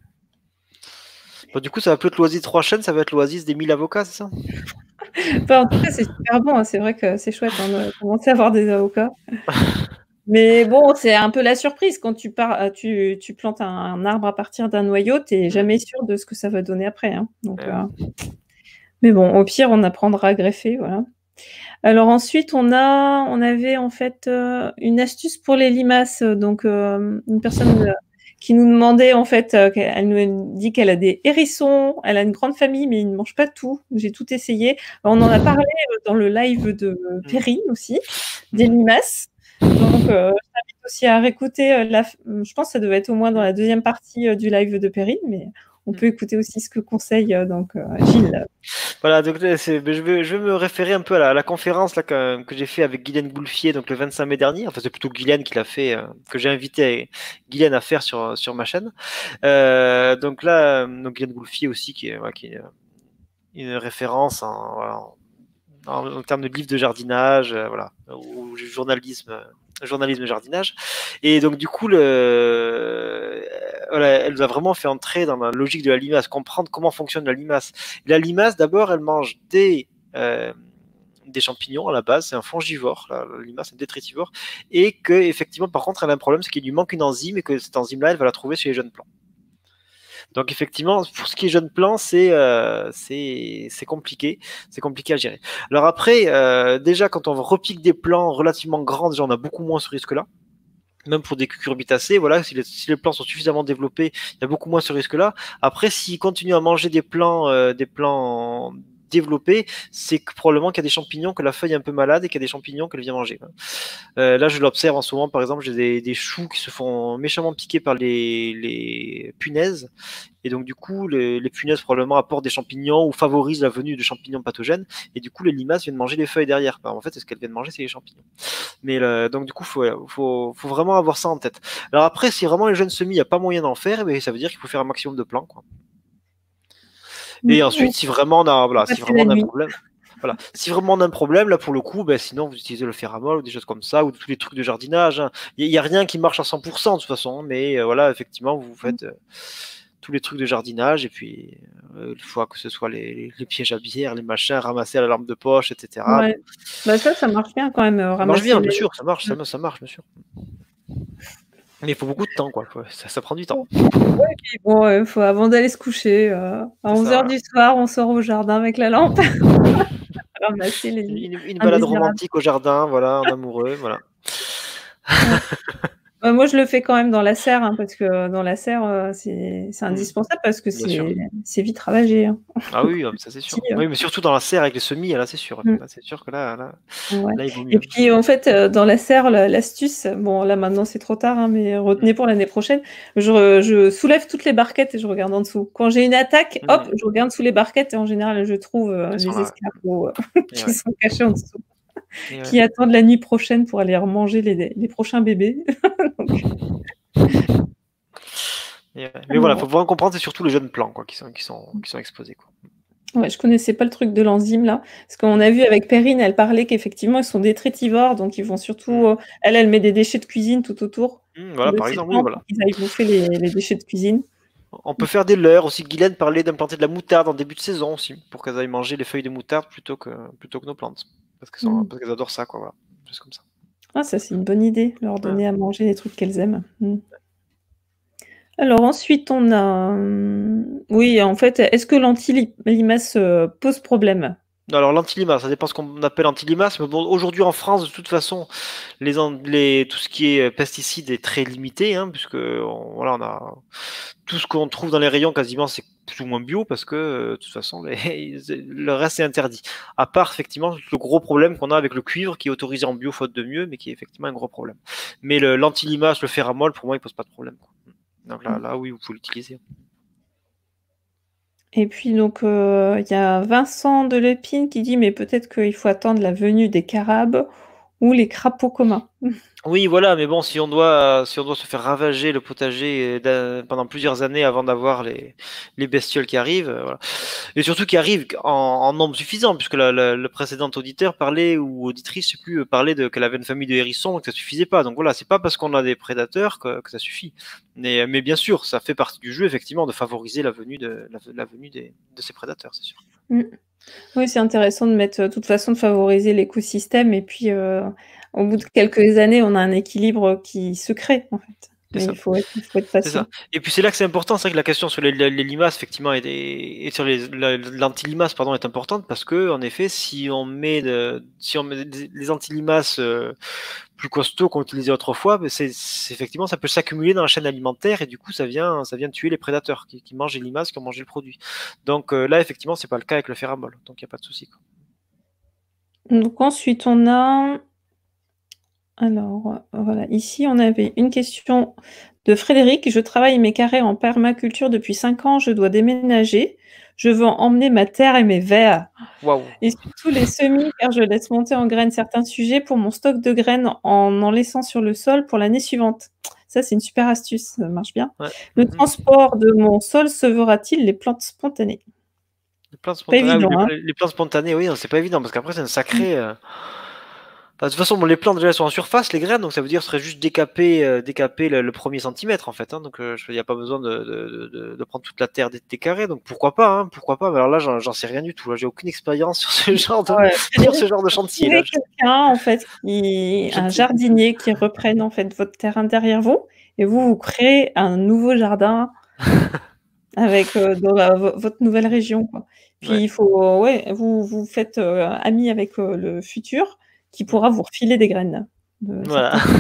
Bon, du coup, ça va plus être l'oasis trois chaînes, ça va être l'oasis des mille avocats, c'est ça? Enfin, en tout cas, c'est super bon. Hein. C'est vrai que c'est chouette hein, de commencer à avoir des avocats. Mais bon, c'est un peu la surprise. Quand tu, pars, tu, tu plantes un, un arbre à partir d'un noyau, tu n'es jamais sûr de ce que ça va donner après. Hein. Donc, ouais. euh... Mais bon, au pire, on apprendra à greffer. Voilà. Alors ensuite, on, a, on avait en fait euh, une astuce pour les limaces. Donc, euh, une personne... Euh, qui nous demandait, en fait, euh, elle nous dit qu'elle a des hérissons, elle a une grande famille, mais ils ne mangent pas tout. J'ai tout essayé. Alors, on en a parlé dans le live de Perrine aussi, des limaces. Donc, euh, je t'invite aussi à réécouter, la... je pense que ça devait être au moins dans la deuxième partie euh, du live de Perrine, mais on peut écouter aussi ce que conseille euh, donc, euh, Gilles. Voilà, donc je vais, je vais me référer un peu à la, à la conférence là, que, que j'ai fait avec Guylaine Goulfier donc le vingt-cinq mai dernier. Enfin, c'est plutôt Guylaine qui l'a fait, euh, que j'ai invité Guylaine à faire sur, sur ma chaîne. Euh, donc là, donc Guylaine Goulfier aussi, qui est, ouais, qui est une référence en, voilà, en, en termes de livres de jardinage, euh, voilà, ou journalisme. journalisme jardinage et donc du coup le euh, voilà, elle nous a vraiment fait entrer dans la logique de la limace, comprendre comment fonctionne la limace. La limace d'abord elle mange des euh, des champignons à la base, c'est un fongivore, la, la limace est détritivore, et que effectivement par contre elle a un problème, c'est qu'il lui manque une enzyme et que cette enzyme là elle va la trouver chez les jeunes plants. Donc effectivement, pour ce qui est jeune plant, c'est euh, c'est compliqué, c'est compliqué à gérer. Alors après, euh, déjà quand on repique des plants relativement grands, déjà on a beaucoup moins ce risque-là. Même pour des cucurbitacées, voilà, si les, si les plants sont suffisamment développés, il y a beaucoup moins ce risque-là. Après, s'ils continuent à manger des plants, euh, des plants développés, c'est que probablement qu'il y a des champignons, que la feuille est un peu malade et qu'il y a des champignons qu'elle vient manger. Euh, là, je l'observe en ce moment, par exemple, j'ai des, des choux qui se font méchamment piquer par les, les punaises. Et donc, du coup, les, les punaises probablement apportent des champignons ou favorisent la venue de champignons pathogènes. Et du coup, les limaces viennent manger les feuilles derrière. En fait, ce qu'elles viennent manger, c'est les champignons. Mais le, donc, du coup, il faut, faut, faut vraiment avoir ça en tête. Alors après, si vraiment les jeunes semis, il n'y a pas moyen d'en faire, mais ça veut dire qu'il faut faire un maximum de plants, quoi. Et ensuite, si vraiment on a, voilà, si vraiment on a un problème, voilà, si vraiment on a un problème, là pour le coup, ben, sinon vous utilisez le ferramol ou des choses comme ça, ou tous les trucs de jardinage. Hein. Il n'y a, a rien qui marche à cent pour cent de toute façon, mais euh, voilà, effectivement, vous faites euh, tous les trucs de jardinage, et puis euh, une fois que ce soit les, les, les pièges à bière, les machins, ramasser à la lampe de poche, et cetera. Ouais. Bah ça, ça marche bien quand même. Euh, ça marche bien, les... bien sûr, ça marche, ça, ça marche, bien sûr. Mais il faut beaucoup de temps, quoi. Ça, ça prend du temps. Ouais, puis bon, euh, faut, avant d'aller se coucher, euh, à onze heures du soir, on sort au jardin avec la lampe. Ramasser les une, une balade romantique au jardin, voilà, en amoureux, voilà. Ouais. Euh, moi, je le fais quand même dans la serre, hein, parce que dans la serre, euh, c'est indispensable, parce que c'est vite ravagé. Hein. Ah oui, ça c'est sûr. Oui, mais surtout dans la serre avec les semis, là, c'est sûr. Mm. C'est sûr que là, là, ouais. là, il vaut mieux. Et puis, en fait, euh, dans la serre, l'astuce, bon, là, maintenant, c'est trop tard, hein, mais retenez mm. pour l'année prochaine, je, je soulève toutes les barquettes et je regarde en dessous. Quand j'ai une attaque, mm. hop, je regarde sous les barquettes et en général, je trouve euh, les escargots euh, qui ouais. sont cachés en dessous. Et qui ouais. attendent la nuit prochaine pour aller remanger les, les prochains bébés. Donc... ouais. Mais voilà, il faut vraiment comprendre, c'est surtout les jeunes plants quoi, qui, sont, qui, sont, qui sont exposés. Quoi. Ouais, je connaissais pas le truc de l'enzyme là, parce qu'on a vu avec Perrine, elle parlait qu'effectivement ils sont détritivores, donc ils vont surtout, mmh. euh, elle, elle met des déchets de cuisine tout autour. Mmh, voilà, par exemple, oui, voilà. Ils aillent bouffer les, les déchets de cuisine. On peut faire des leurres aussi. Guylaine parlait d'implanter de la moutarde en début de saison aussi, pour qu'elles aillent manger les feuilles de moutarde plutôt que, plutôt que nos plantes. Parce qu'elles mmh. qu adorent ça, quoi, voilà. Juste comme ça. Ah, ça c'est une bonne idée, leur donner ouais. à manger les trucs qu'elles aiment. Mmh. Alors ensuite, on a... Oui, en fait, est-ce que l'anti-limace pose problème? Alors l'anti-limace, ça dépend ce qu'on appelle anti-limace, mais bon, aujourd'hui en France, de toute façon, les, les, tout ce qui est pesticides est très limité, hein, puisque on, voilà, on a tout ce qu'on trouve dans les rayons quasiment c'est plus ou moins bio, parce que de toute façon, les, le reste est interdit. À part effectivement le gros problème qu'on a avec le cuivre, qui est autorisé en bio faute de mieux, mais qui est effectivement un gros problème. Mais l'anti-limace, le, le ferramol, pour moi, il pose pas de problème. Quoi. Donc là, là, oui, vous pouvez l'utiliser. Et puis, donc, il euh, y a Vincent de Lepine qui dit, mais peut-être qu'il faut attendre la venue des carabes ou les crapauds communs. Oui, voilà, mais bon, si on doit, si on doit se faire ravager le potager euh, pendant plusieurs années avant d'avoir les, les bestioles qui arrivent, euh, voilà. Et surtout qui arrivent en, en nombre suffisant, puisque la, la, le précédent auditeur parlait, ou auditrice, je sais plus, parlait de qu'elle avait une famille de hérissons, que ça suffisait pas. Donc voilà, c'est pas parce qu'on a des prédateurs que, que ça suffit. Mais, mais bien sûr, ça fait partie du jeu, effectivement, de favoriser la venue de, la, la venue des, de ces prédateurs, c'est sûr. Mmh. Oui, c'est intéressant de mettre, de toute façon, de favoriser l'écosystème et puis, heu, au bout de quelques années, on a un équilibre qui se crée, en fait. C'est Mais ça. il faut être il faut être C'est patient. ça. Et puis c'est là que c'est important, c'est vrai que la question sur les, les, les limaces, effectivement, et, et sur les l'anti-limace, pardon, est importante parce que, en effet, si on met de, si on met des, les anti-limaces euh, plus costauds qu'on utilisait autrefois, ben c'est effectivement ça peut s'accumuler dans la chaîne alimentaire et du coup ça vient ça vient tuer les prédateurs qui, qui mangent les limaces, qui ont mangé le produit. Donc euh, là, effectivement, c'est pas le cas avec le féramol, donc il n'y a pas de souci, quoi. Donc ensuite, on a alors, voilà, ici, on avait une question de Frédéric: «Je travaille mes carrés en permaculture depuis cinq ans, je dois déménager. Je veux emmener ma terre et mes vers Waouh! et surtout les semis car je laisse monter en graines certains sujets pour mon stock de graines en en laissant sur le sol pour l'année suivante». Ça, c'est une super astuce, ça marche bien. Ouais. Le Mmh. transport de mon sol sauvera-t-il les plantes spontanées? Les plantes Pas spontanées, ah oui, évident, hein? les, les plantes spontanées, oui, c'est pas évident parce qu'après c'est un sacré. Euh... Enfin, de toute façon, bon, les plantes déjà elles sont en surface, les graines, donc ça veut dire que ce serait juste décaper, euh, décaper le, le premier centimètre en fait. Hein, donc il n'y a pas besoin de, de, de, de prendre toute la terre des, des carrés. Donc pourquoi pas, hein, pourquoi pas. Mais alors là, j'en sais rien du tout. Là, j'ai aucune expérience sur ce genre de, Ouais, sur ce Frédéric, genre de faut chantier là. trouver quelqu'un en fait qui Je ne un sais. jardinier qui reprenne en fait votre terrain derrière vous et vous, vous créez un nouveau jardin avec, heu, dans la vo votre nouvelle région, quoi. Puis Ouais. il faut ouais, vous vous faites, heu, ami avec, heu, le futur qui Mm. pourra vous refiler des graines de Voilà. certains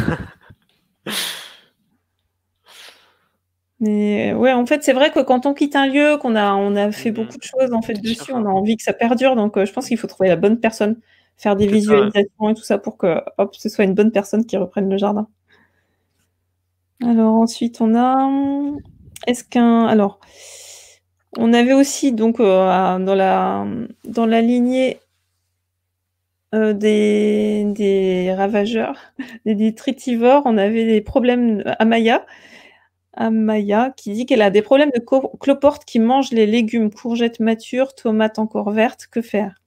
mais ouais, en fait, c'est vrai que quand on quitte un lieu, qu'on a on a fait Mmh. beaucoup de choses en fait C'est sûr, dessus, on hein. a envie que ça perdure donc heu, je pense qu'il faut trouver la bonne personne, faire des C'est ça. Ouais. visualisations et tout ça pour que, hop, ce soit une bonne personne qui reprenne le jardin. Alors ensuite on a, mmh, est-ce qu'un alors, on avait aussi donc heu, à dans la, mmh, dans la lignée, heu, des des ravageurs, des détritivores, on avait des problèmes Amaya Amaya qui dit qu'elle a des problèmes de co cloportes qui mangent les légumes, courgettes matures, tomates encore vertes, que faire?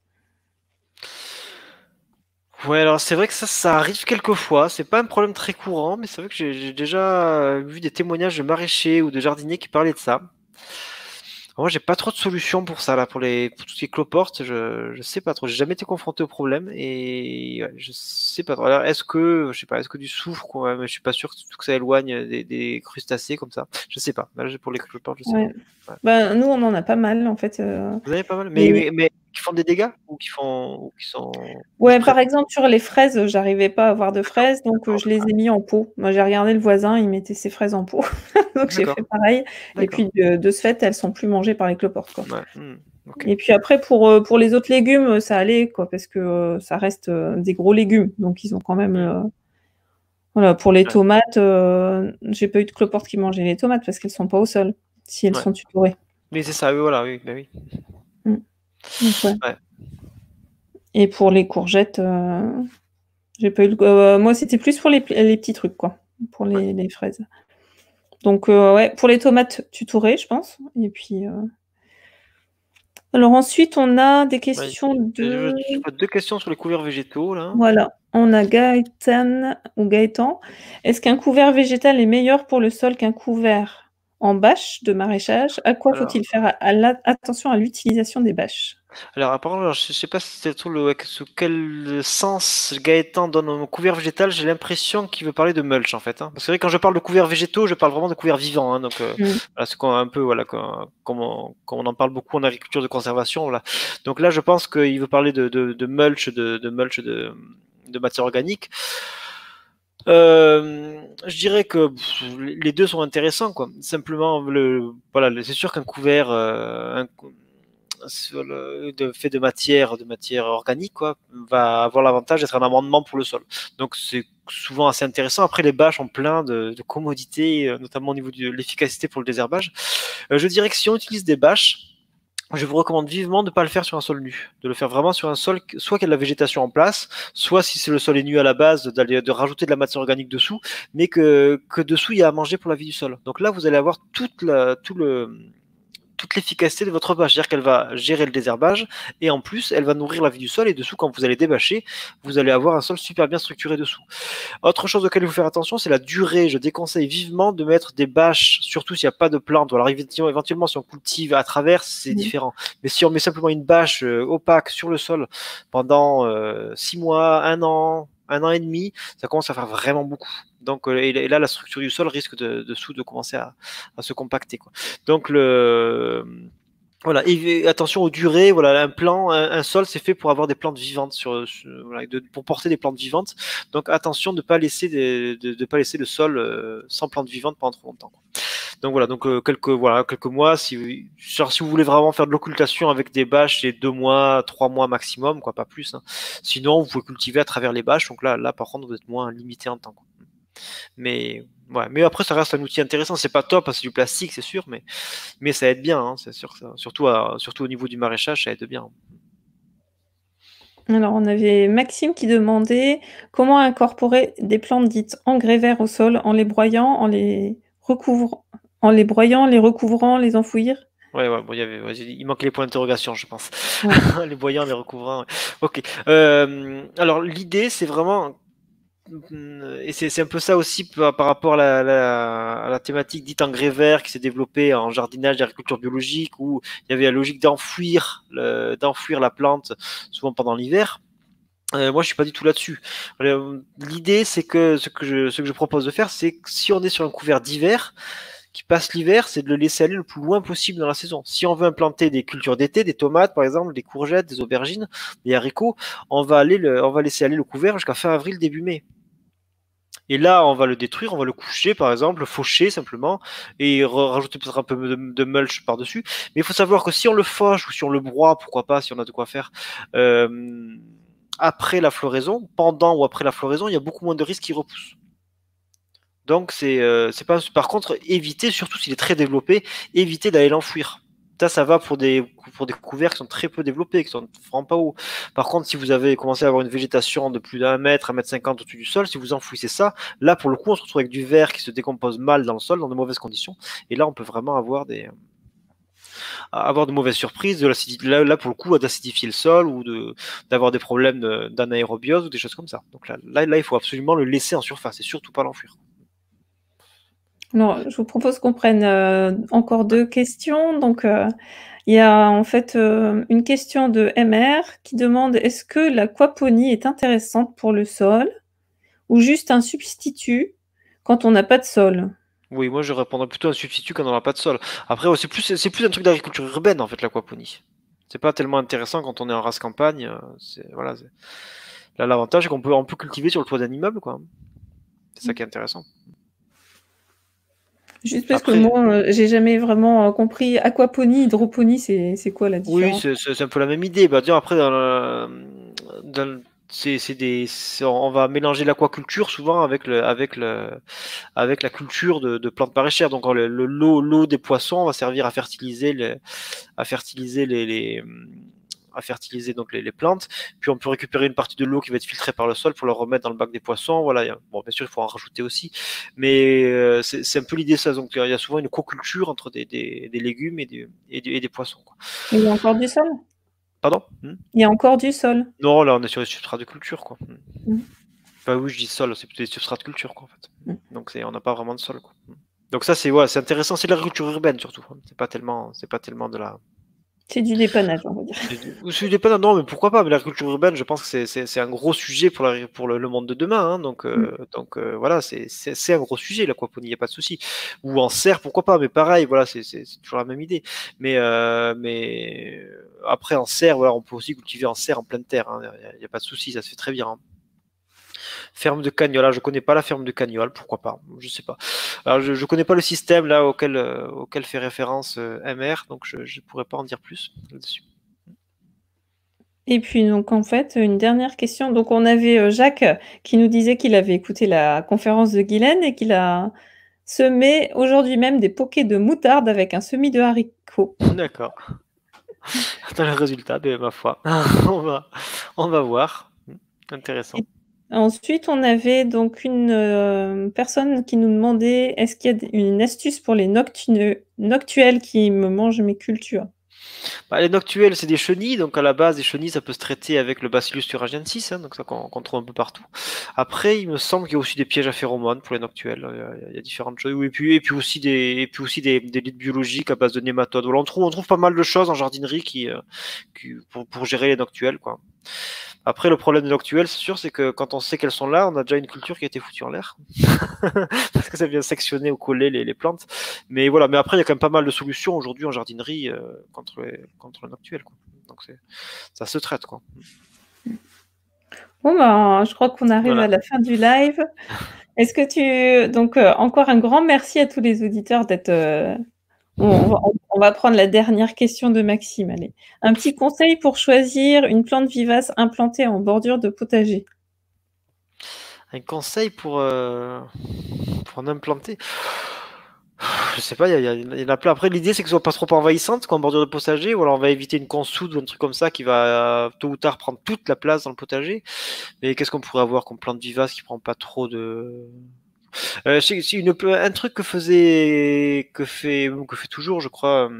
Ouais, alors c'est vrai que ça, ça arrive quelquefois. C'est pas un problème très courant, mais c'est vrai que j'ai j'ai déjà vu des témoignages de maraîchers ou de jardiniers qui parlaient de ça. Moi, j'ai pas trop de solutions pour ça là, pour les pour tout ce qui est cloporte, je je sais pas trop. J'ai jamais été confronté au problème et ouais, je sais pas trop. Alors, est-ce que, je sais pas, est-ce que du soufre quoi, mais je suis pas sûr que, que ça éloigne des, des crustacés comme ça. Je sais pas. Là, pour les cloportes, je sais Ouais. pas. Ouais. Bah, nous, on en a pas mal en fait, heu, Vous en avez pas mal, mais, mais mais mais qui font des dégâts ou qui font ou qui sont ouais, discrets? par exemple, sur les fraises, heu, j'arrivais pas à avoir de D'accord, fraises, donc heu, d'accord, je les ai mis en pot. Moi, j'ai regardé le voisin, il mettait ses fraises en pot, donc j'ai fait d'accord, pareil et d'accord. puis de de ce fait, elles sont plus mangées par les cloportes, quoi. Ouais, mmh, OK. Et puis après pour, heu, pour les autres légumes, heu, ça allait quoi, parce que, heu, ça reste, heu, des gros légumes, donc ils ont quand même, Mmh. heu voilà, pour les Ouais, tomates, heu, j'ai pas eu de cloportes qui mangeaient les tomates parce qu'elles sont pas au sol, si elles ouais. sont tutorées. Oui, c'est ça, oui, voilà, oui, bah oui. Mmh, donc ouais Ouais. et pour les courgettes, heu, j'ai pas eu de heu, moi, c'était plus pour les p les petits trucs, quoi, pour Ouais. les les fraises. Donc heu, ouais, pour les tomates, tutorées, je pense et puis, heu alors ensuite, on a des Ouais, questions je je de je vois deux questions sur les couverts végétaux là. voilà, on a Gaëtan ou Gaëtan. Est-ce qu'un couvert végétal est meilleur pour le sol qu'un couvert en bâche de maraîchage? À quoi Alors faut-il faire a à la attention à l'utilisation des bâches? alors apparemment, alors je sais pas si c'est trop le sous quel sens Gaëtan donne au couvert végétal, j'ai l'impression qu'il veut parler de mulch en fait, hein. Parce que c'est vrai quand je parle de couverts végétaux, je parle vraiment de couverts vivants, hein, donc heu, Mmh. voilà, c'est qu'on un peu voilà, quand comme on comme on en parle beaucoup en agriculture de conservation, voilà. Donc là, je pense qu'il veut parler de de de mulch, de de mulch de de matière organique. Hem, je dirais que pff, les deux sont intéressants, quoi. Simplement le voilà, le c'est sûr qu'un couvert, heu, un cou sur le de fait de matière de matière organique, quoi, va avoir l'avantage d'être un amendement pour le sol. Donc c'est souvent assez intéressant. Après les bâches ont plein de de commodités, heu, notamment au niveau de l'efficacité pour le désherbage. Heu, je dirais que si on utilise des bâches, je vous recommande vivement de ne pas le faire sur un sol nu, de le faire vraiment sur un sol, soit qu'il y a de la végétation en place, soit si c'est le sol est nu à la base, d'aller de rajouter de la matière organique dessous, mais que, que dessous il y a à manger pour la vie du sol. Donc là, vous allez avoir toute la, tout le, toute l'efficacité de votre bâche, c'est-à-dire qu'elle va gérer le désherbage et en plus elle va nourrir la vie du sol et dessous quand vous allez débâcher, vous allez avoir un sol super bien structuré dessous. Autre chose auquel il faut faire attention, c'est la durée. Je déconseille vivement de mettre des bâches, surtout s'il n'y a pas de plantes. Alors éventuellement si on cultive à travers, c'est mmh. différent. Mais si on met simplement une bâche euh, opaque sur le sol pendant euh, six mois, un an, un an et demi, ça commence à faire vraiment beaucoup. Donc, et là, la structure du sol risque de, dessous de commencer à, à se compacter, quoi. Donc, le, voilà, et attention aux durées. Voilà, un plan, un, un sol, c'est fait pour avoir des plantes vivantes, sur, sur voilà, de, pour porter des plantes vivantes. Donc, attention de ne pas laisser des, de, de pas laisser le sol euh, sans plantes vivantes pendant trop longtemps, quoi. Donc voilà, donc euh, quelques voilà quelques mois. Si genre, si vous voulez vraiment faire de l'occultation avec des bâches, c'est deux mois, trois mois maximum, quoi, pas plus, hein. Sinon, vous pouvez cultiver à travers les bâches. Donc là, là par contre, vous êtes moins limité en temps, quoi. Mais ouais, mais après, ça reste un outil intéressant. C'est pas top, c'est du plastique, c'est sûr, mais mais ça aide bien, hein, c'est sûr. Ça. Surtout à, surtout au niveau du maraîchage, ça aide bien. Alors, on avait Maxime qui demandait comment incorporer des plantes dites engrais verts au sol en les broyant, en les recouvrant, en les broyant, les recouvrant, les enfouir. Ouais, ouais, bon, il y avait, ouais, il manquait les points d'interrogation, je pense. Ouais. Les broyants, les recouvrant. Ouais. Ok. Euh, alors, l'idée, c'est vraiment, et c'est un peu ça aussi par, par rapport à la, la, à la thématique dite engrais vert qui s'est développée en jardinage d'agriculture biologique, où il y avait la logique d'enfouir, d'enfouir la plante, souvent pendant l'hiver. Euh, moi, je suis pas du tout là-dessus. L'idée, c'est que ce que je, ce que je propose de faire, c'est que si on est sur un couvert d'hiver, qui passe l'hiver, c'est de le laisser aller le plus loin possible dans la saison. Si on veut implanter des cultures d'été, des tomates par exemple, des courgettes, des aubergines, des haricots, on va aller le, on va laisser aller le couvert jusqu'à fin avril, début mai. Et là, on va le détruire, on va le coucher, par exemple, le faucher simplement, et rajouter peut-être un peu de, de mulch par-dessus. Mais il faut savoir que si on le fauche ou si on le broie, pourquoi pas, si on a de quoi faire, euh, après la floraison, pendant ou après la floraison, il y a beaucoup moins de risques qu'il repousse. Donc, c'est euh, pas. Par contre, éviter, surtout s'il est très développé, éviter d'aller l'enfouir. Ça, ça va pour des, pour des couverts qui sont très peu développés, qui sont vraiment pas hauts. Par contre, si vous avez commencé à avoir une végétation de plus d'un mètre, un mètre cinquante au-dessus du sol, si vous enfouissez ça, là, pour le coup, on se retrouve avec du verre qui se décompose mal dans le sol, dans de mauvaises conditions. Et là, on peut vraiment avoir des, avoir de mauvaises surprises, de là, là pour le coup d'acidifier le sol ou de d'avoir des problèmes d'anaérobiose ou des choses comme ça. Donc là, là, là, il faut absolument le laisser en surface et surtout pas l'enfuir. Alors, je vous propose qu'on prenne euh, encore deux questions. Donc, euh, il y a en fait euh, une question de M R qui demande est-ce que l'aquaponie est intéressante pour le sol ou juste un substitut quand on n'a pas de sol? Oui, moi je répondrais plutôt un substitut quand on n'a pas de sol. Après, c'est plus, c'est plus un truc d'agriculture urbaine en fait, l'aquaponie. C'est pas tellement intéressant quand on est en race campagne. Voilà, là, l'avantage c'est qu'on peut, on peut cultiver sur le toit d'un immeuble, quoi. C'est ça qui est intéressant. Juste parce Après, que moi, euh, j'ai jamais vraiment compris aquaponie, hydroponie, c'est quoi la différence? Oui, c'est un peu la même idée. Bah, dire, après, dans le, dans, c'est des, on va mélanger l'aquaculture souvent avec le, avec le, avec la culture de, de plantes maraîchères. Donc le, le l'eau, l'eau des poissons va servir à fertiliser les, à fertiliser les, les à fertiliser donc les, les plantes. Puis on peut récupérer une partie de l'eau qui va être filtrée par le sol pour la remettre dans le bac des poissons. Voilà. Bon, bien sûr, il faut en rajouter aussi, mais euh, c'est un peu l'idée ça. Donc il y a souvent une co-culture entre des, des, des légumes et des, et des, et des poissons, quoi. Il y a encore du sol? Pardon? hmm Il y a encore du sol? Non, là on est sur les substrats de culture, quoi. Mmh. Enfin, oui, je dis sol, c'est plutôt des substrats de culture, quoi, en fait. Mmh. Donc on n'a pas vraiment de sol, quoi. Donc ça c'est ouais, c'est intéressant, c'est de l'agriculture urbaine surtout. C'est pas tellement, c'est pas tellement de la. C'est du dépannage, on va dire. C'est du dépannage, non, mais pourquoi pas? Mais l'agriculture urbaine, je pense que c'est un gros sujet pour, la, pour le, le monde de demain. Hein, donc, euh, mmh. donc euh, voilà, c'est un gros sujet, l'aquaponie, il n'y a pas de souci. Ou en serre, pourquoi pas? Mais pareil, voilà, c'est toujours la même idée. Mais, euh, mais après, en serre, voilà, on peut aussi cultiver en serre en pleine terre. Il hein, n'y a, a pas de souci, ça se fait très bien. Hein. Ferme de Cagnola, là, je connais pas la ferme de Cagnola, pourquoi pas, je sais pas. Alors je, je connais pas le système là auquel, euh, auquel fait référence euh, M R, donc je, je pourrais pas en dire plus là-dessus. Et puis donc en fait une dernière question. Donc on avait Jacques qui nous disait qu'il avait écouté la conférence de Guylaine et qu'il a semé aujourd'hui même des poquets de moutarde avec un semis de haricots. D'accord. dans le résultat, ben, ma foi, on va, on va voir. Intéressant. Et ensuite, on avait donc une euh, personne qui nous demandait est-ce qu'il y a une astuce pour les noctu noctuels qui me mangent mes cultures? Bah, les noctuels, c'est des chenilles, donc à la base, les chenilles, ça peut se traiter avec le Bacillus thuringiensis, hein, donc ça qu'on qu'on trouve un peu partout. Après, il me semble qu'il y a aussi des pièges à phéromones pour les noctuels. Il y a, il y a différentes choses. Et puis, et puis aussi des, et puis aussi des, des luttes biologiques à base de nématodes. Voilà, on trouve, on trouve pas mal de choses en jardinerie qui, euh, qui pour, pour gérer les noctuels, quoi. Après, le problème des noctuels, c'est sûr, c'est que quand on sait qu'elles sont là, on a déjà une culture qui a été foutue en l'air. Parce que ça vient sectionner ou coller les, les plantes. Mais voilà, mais après, il y a quand même pas mal de solutions aujourd'hui en jardinerie euh, contre, les, contre le noctuel, quoi. Donc ça se traite, quoi. Bon, ben, je crois qu'on arrive Voilà. à la fin du live. Est-ce que tu... Donc, euh, encore un grand merci à tous les auditeurs d'être... Euh... On, on, va, on va prendre la dernière question de Maxime. Allez. Un petit conseil pour choisir une plante vivace implantée en bordure de potager. Un conseil pour, euh, pour en implanter? Je sais pas, il y, y, y en a plein. Après, l'idée, c'est que ce soit pas trop envahissante, qu'en bordure de potager, ou alors on va éviter une consoude ou un truc comme ça qui va tôt ou tard prendre toute la place dans le potager. Mais qu'est-ce qu'on pourrait avoir comme plante vivace qui prend pas trop de... Euh, c'est une, un truc que faisait, que fait, que fait toujours, je crois,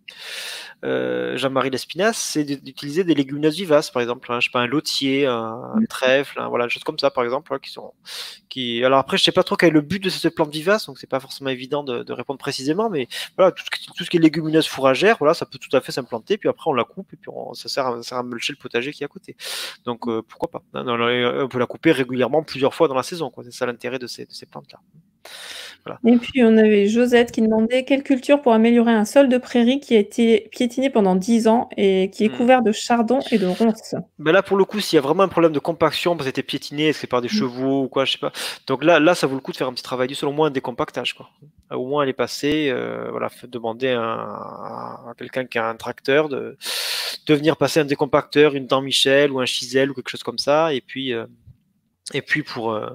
euh, Jean-Marie Lespinasse, c'est d'utiliser des légumineuses vivaces, par exemple, hein, je sais pas, un lotier, un, un trèfle, hein, voilà, des choses comme ça, par exemple, hein, qui sont, qui, alors après, je sais pas trop quel est le but de cette plante vivace, donc c'est pas forcément évident de, de répondre précisément, mais voilà, tout ce, qui, tout ce qui est légumineuse fourragère, voilà, ça peut tout à fait s'implanter, puis après on la coupe et puis on, ça sert, à, ça sert à mulcher le potager qui est à côté. Donc euh, pourquoi pas, hein, on peut la couper régulièrement plusieurs fois dans la saison, quoi. C'est ça l'intérêt de ces, de ces plantes-là. Voilà. Et puis on avait Josette qui demandait quelle culture pour améliorer un sol de prairie qui a été piétiné pendant dix ans et qui est couvert de chardon et de ronces. Ben là, pour le coup, s'il y a vraiment un problème de compaction, parce que c'était piétiné, est-ce que c'est par des mmh. chevaux ou quoi, je sais pas. Donc là, là, ça vaut le coup de faire un petit travail du sol, au moins un décompactage, quoi. Au moins, elle est passée, euh, voilà, demander un, à quelqu'un qui a un tracteur de, de venir passer un décompacteur, une dent Michel ou un chisel ou quelque chose comme ça, et puis, euh, et puis pour, euh,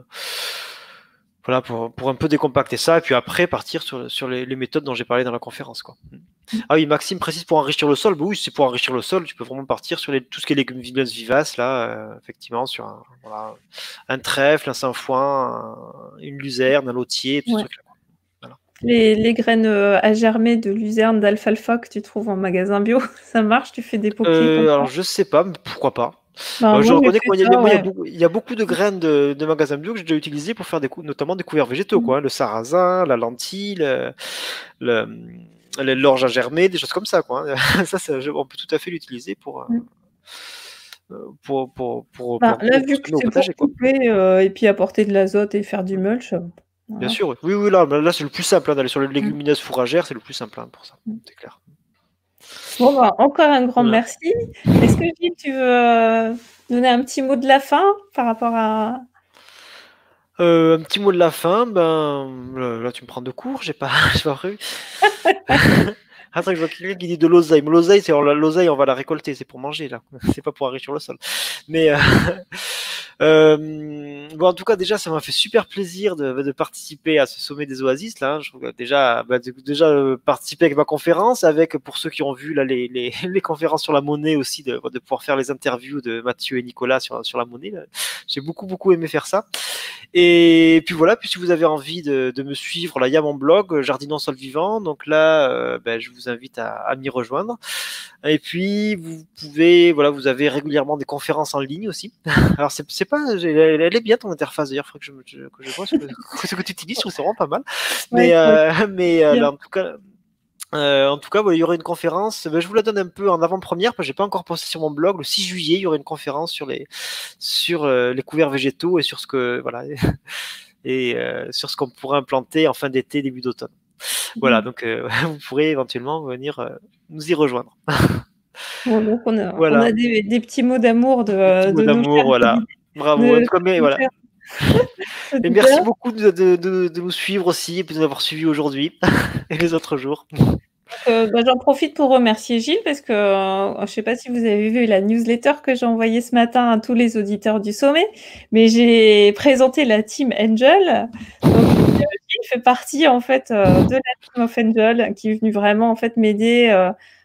voilà, pour, pour un peu décompacter ça, et puis après partir sur, sur les, les méthodes dont j'ai parlé dans la conférence, quoi. Ah oui, Maxime précise pour enrichir le sol. Bah oui, c'est pour enrichir le sol, tu peux vraiment partir sur les, tout ce qui est légumineuses vivaces, là, euh, effectivement, sur un, voilà, un trèfle, un sainfoin, un, une luzerne, un lotier, tout ouais. ce truc-là. Voilà. Les, les graines euh, à germer de luzerne, d'alfalfa que tu trouves en magasin bio, ça marche, tu fais des poquets euh, comme ça. Alors je sais pas, mais pourquoi pas. Bah, euh, je reconnais qu'il y, ouais. y, y a beaucoup de graines de, de magasins bio que j'ai déjà utilisées pour faire des notamment des couverts végétaux, mmh. quoi, le sarrasin, la lentille, le, le l'orge à germer, des choses comme ça, quoi. Ça, ça on peut tout à fait l'utiliser pour, euh, pour, pour, pour, bah, pour, là, pour, vu que c'est pour couper euh, et puis apporter de l'azote et faire du mulch. Voilà. Bien sûr, oui, oui, là, là c'est le plus simple, hein, d'aller sur les légumineuses fourragères, c'est le plus simple, hein, pour ça, mmh. c'est clair. Bon, bah, encore un grand voilà. merci. Est-ce que Gilles, tu veux euh, donner un petit mot de la fin par rapport à... Euh, un petit mot de la fin, ben là tu me prends de court, j'ai pas, j'ai pas prévu. Attends, je vois quelqu'un qui dit de l'oseille. Mais l'oseille, c'est l'oseille, on va la récolter, c'est pour manger là, c'est pas pour enrichir le sol. Mais euh, euh, bon, en tout cas, déjà, ça m'a fait super plaisir de, de participer à ce sommet des oasis là. Je trouve que déjà, bah, déjà euh, participer avec ma conférence, avec pour ceux qui ont vu là les, les, les conférences sur la monnaie aussi, de, de pouvoir faire les interviews de Mathieu et Nicolas sur sur la monnaie. J'ai beaucoup beaucoup aimé faire ça. Et puis voilà, puis si vous avez envie de, de me suivre, là il y a mon blog Jardinons Sol Vivant, donc là euh, ben, je vous invite à, à m'y rejoindre. Et puis vous pouvez, voilà, vous avez régulièrement des conférences en ligne aussi. Alors c'est, c'est pas, elle, elle est bien ton interface d'ailleurs, il faudrait que je, que je vois ce que, ce que tu utilises, c'est vraiment pas mal. Mais, ouais, euh, ouais. mais euh, là, en tout cas. Euh, en tout cas, voilà, il y aura une conférence. Ben, je vous la donne un peu en avant-première parce que j'ai pas encore posté sur mon blog. Le six juillet, il y aura une conférence sur les sur euh, les couverts végétaux et sur ce que voilà et euh, sur ce qu'on pourrait implanter en fin d'été, début d'automne. Mmh. Voilà, donc euh, vous pourrez éventuellement venir euh, nous y rejoindre. Bon, donc on a, voilà. on a des, des petits mots d'amour de, des petits de mots d'amour, voilà. Bravo. De, en tout cas, mais, voilà. Et merci beaucoup de, de, de, de nous suivre aussi et de nous avoir suivis aujourd'hui et les autres jours. Euh, bah, j'en profite pour remercier Gilles parce que euh, je ne sais pas si vous avez vu la newsletter que j'ai envoyée ce matin à tous les auditeurs du sommet, mais j'ai présenté la Team Angel. Donc, Gilles fait partie en fait euh, de la Team of Angel qui est venu vraiment en fait m'aider euh,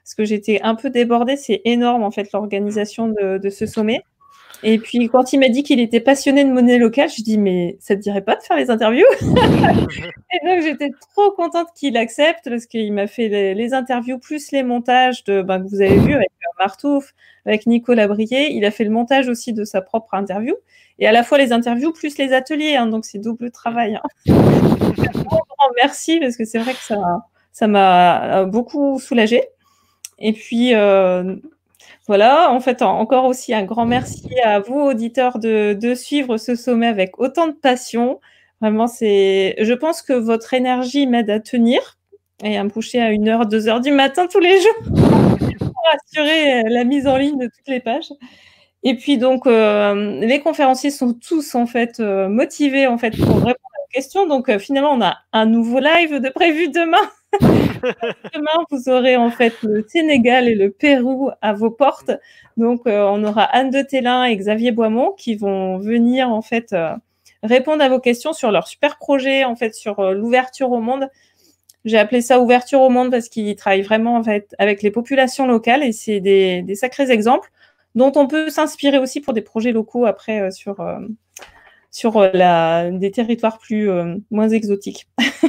parce que j'étais un peu débordée. C'est énorme, en fait, l'organisation de, de ce sommet. Et puis, quand il m'a dit qu'il était passionné de monnaie locale, je dis, mais ça te dirait pas de faire les interviews? Et donc, j'étais trop contente qu'il accepte parce qu'il m'a fait les, les interviews plus les montages de, ben, que vous avez vu avec Martouf, avec Nicolas Brier. Il a fait le montage aussi de sa propre interview. Et à la fois les interviews plus les ateliers. Hein, donc, c'est double travail. Hein. Un grand, grand merci parce que c'est vrai que ça, ça m'a beaucoup soulagée. Et puis, euh, voilà, en fait, encore aussi un grand merci à vous, auditeurs, de, de suivre ce sommet avec autant de passion. Vraiment, c'est. Je pense que votre énergie m'aide à tenir et à me coucher à une heure, deux heures du matin tous les jours pour assurer la mise en ligne de toutes les pages. Et puis donc, euh, les conférenciers sont tous en fait euh, motivés en fait pour répondre aux questions. Donc euh, finalement, on a un nouveau live de prévu demain. Demain, vous aurez en fait le Sénégal et le Pérou à vos portes. Donc, euh, on aura Anne de Télin et Xavier Boimont qui vont venir en fait euh, répondre à vos questions sur leur super projet en fait sur euh, l'ouverture au monde. J'ai appelé ça ouverture au monde parce qu'ils travaillent vraiment en fait avec les populations locales et c'est des, des sacrés exemples dont on peut s'inspirer aussi pour des projets locaux après euh, sur euh, sur euh, la, des territoires plus euh, moins exotiques.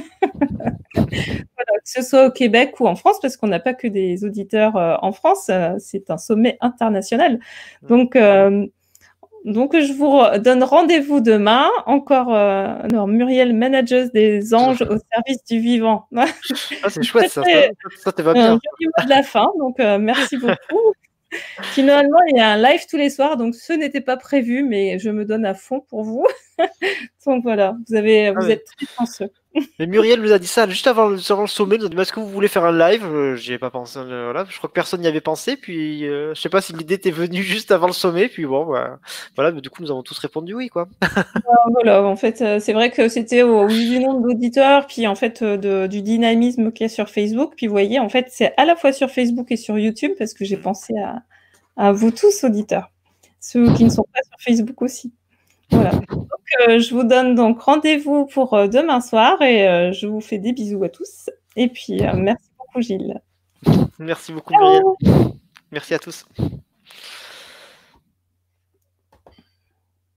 Voilà, que ce soit au Québec ou en France, parce qu'on n'a pas que des auditeurs euh, en France, euh, c'est un sommet international. Donc, euh, donc je vous donne rendez-vous demain. Encore euh, alors, Muriel, manageuse des anges au service du vivant. Ah, c'est chouette ça, ça, ça te va bien. Un joli mot de la fin, donc euh, merci beaucoup. Finalement, il y a un live tous les soirs, donc ce n'était pas prévu, mais je me donne à fond pour vous. Donc voilà, vous, avez, vous ah, êtes très chanceux. Mais Muriel nous a dit ça juste avant le, avant le sommet. Nous a dit, est-ce que vous voulez faire un live? euh, J'y ai pas pensé. Euh, voilà, je crois que personne n'y avait pensé. Puis euh, je sais pas si l'idée était venue juste avant le sommet. Puis bon, bah, voilà. Mais du coup, nous avons tous répondu oui, quoi. Voilà, en fait, euh, c'est vrai que c'était au vu du nombre d'auditeurs, puis en fait euh, de, du dynamisme qu'il y a sur Facebook. Puis vous voyez, en fait, c'est à la fois sur Facebook et sur YouTube parce que j'ai pensé à, à vous tous auditeurs, ceux qui ne sont pas sur Facebook aussi. Voilà. Donc, euh, je vous donne donc rendez-vous pour euh, demain soir et euh, je vous fais des bisous à tous. Et puis, euh, merci beaucoup, Gilles. Merci beaucoup, Muriel. Merci à tous.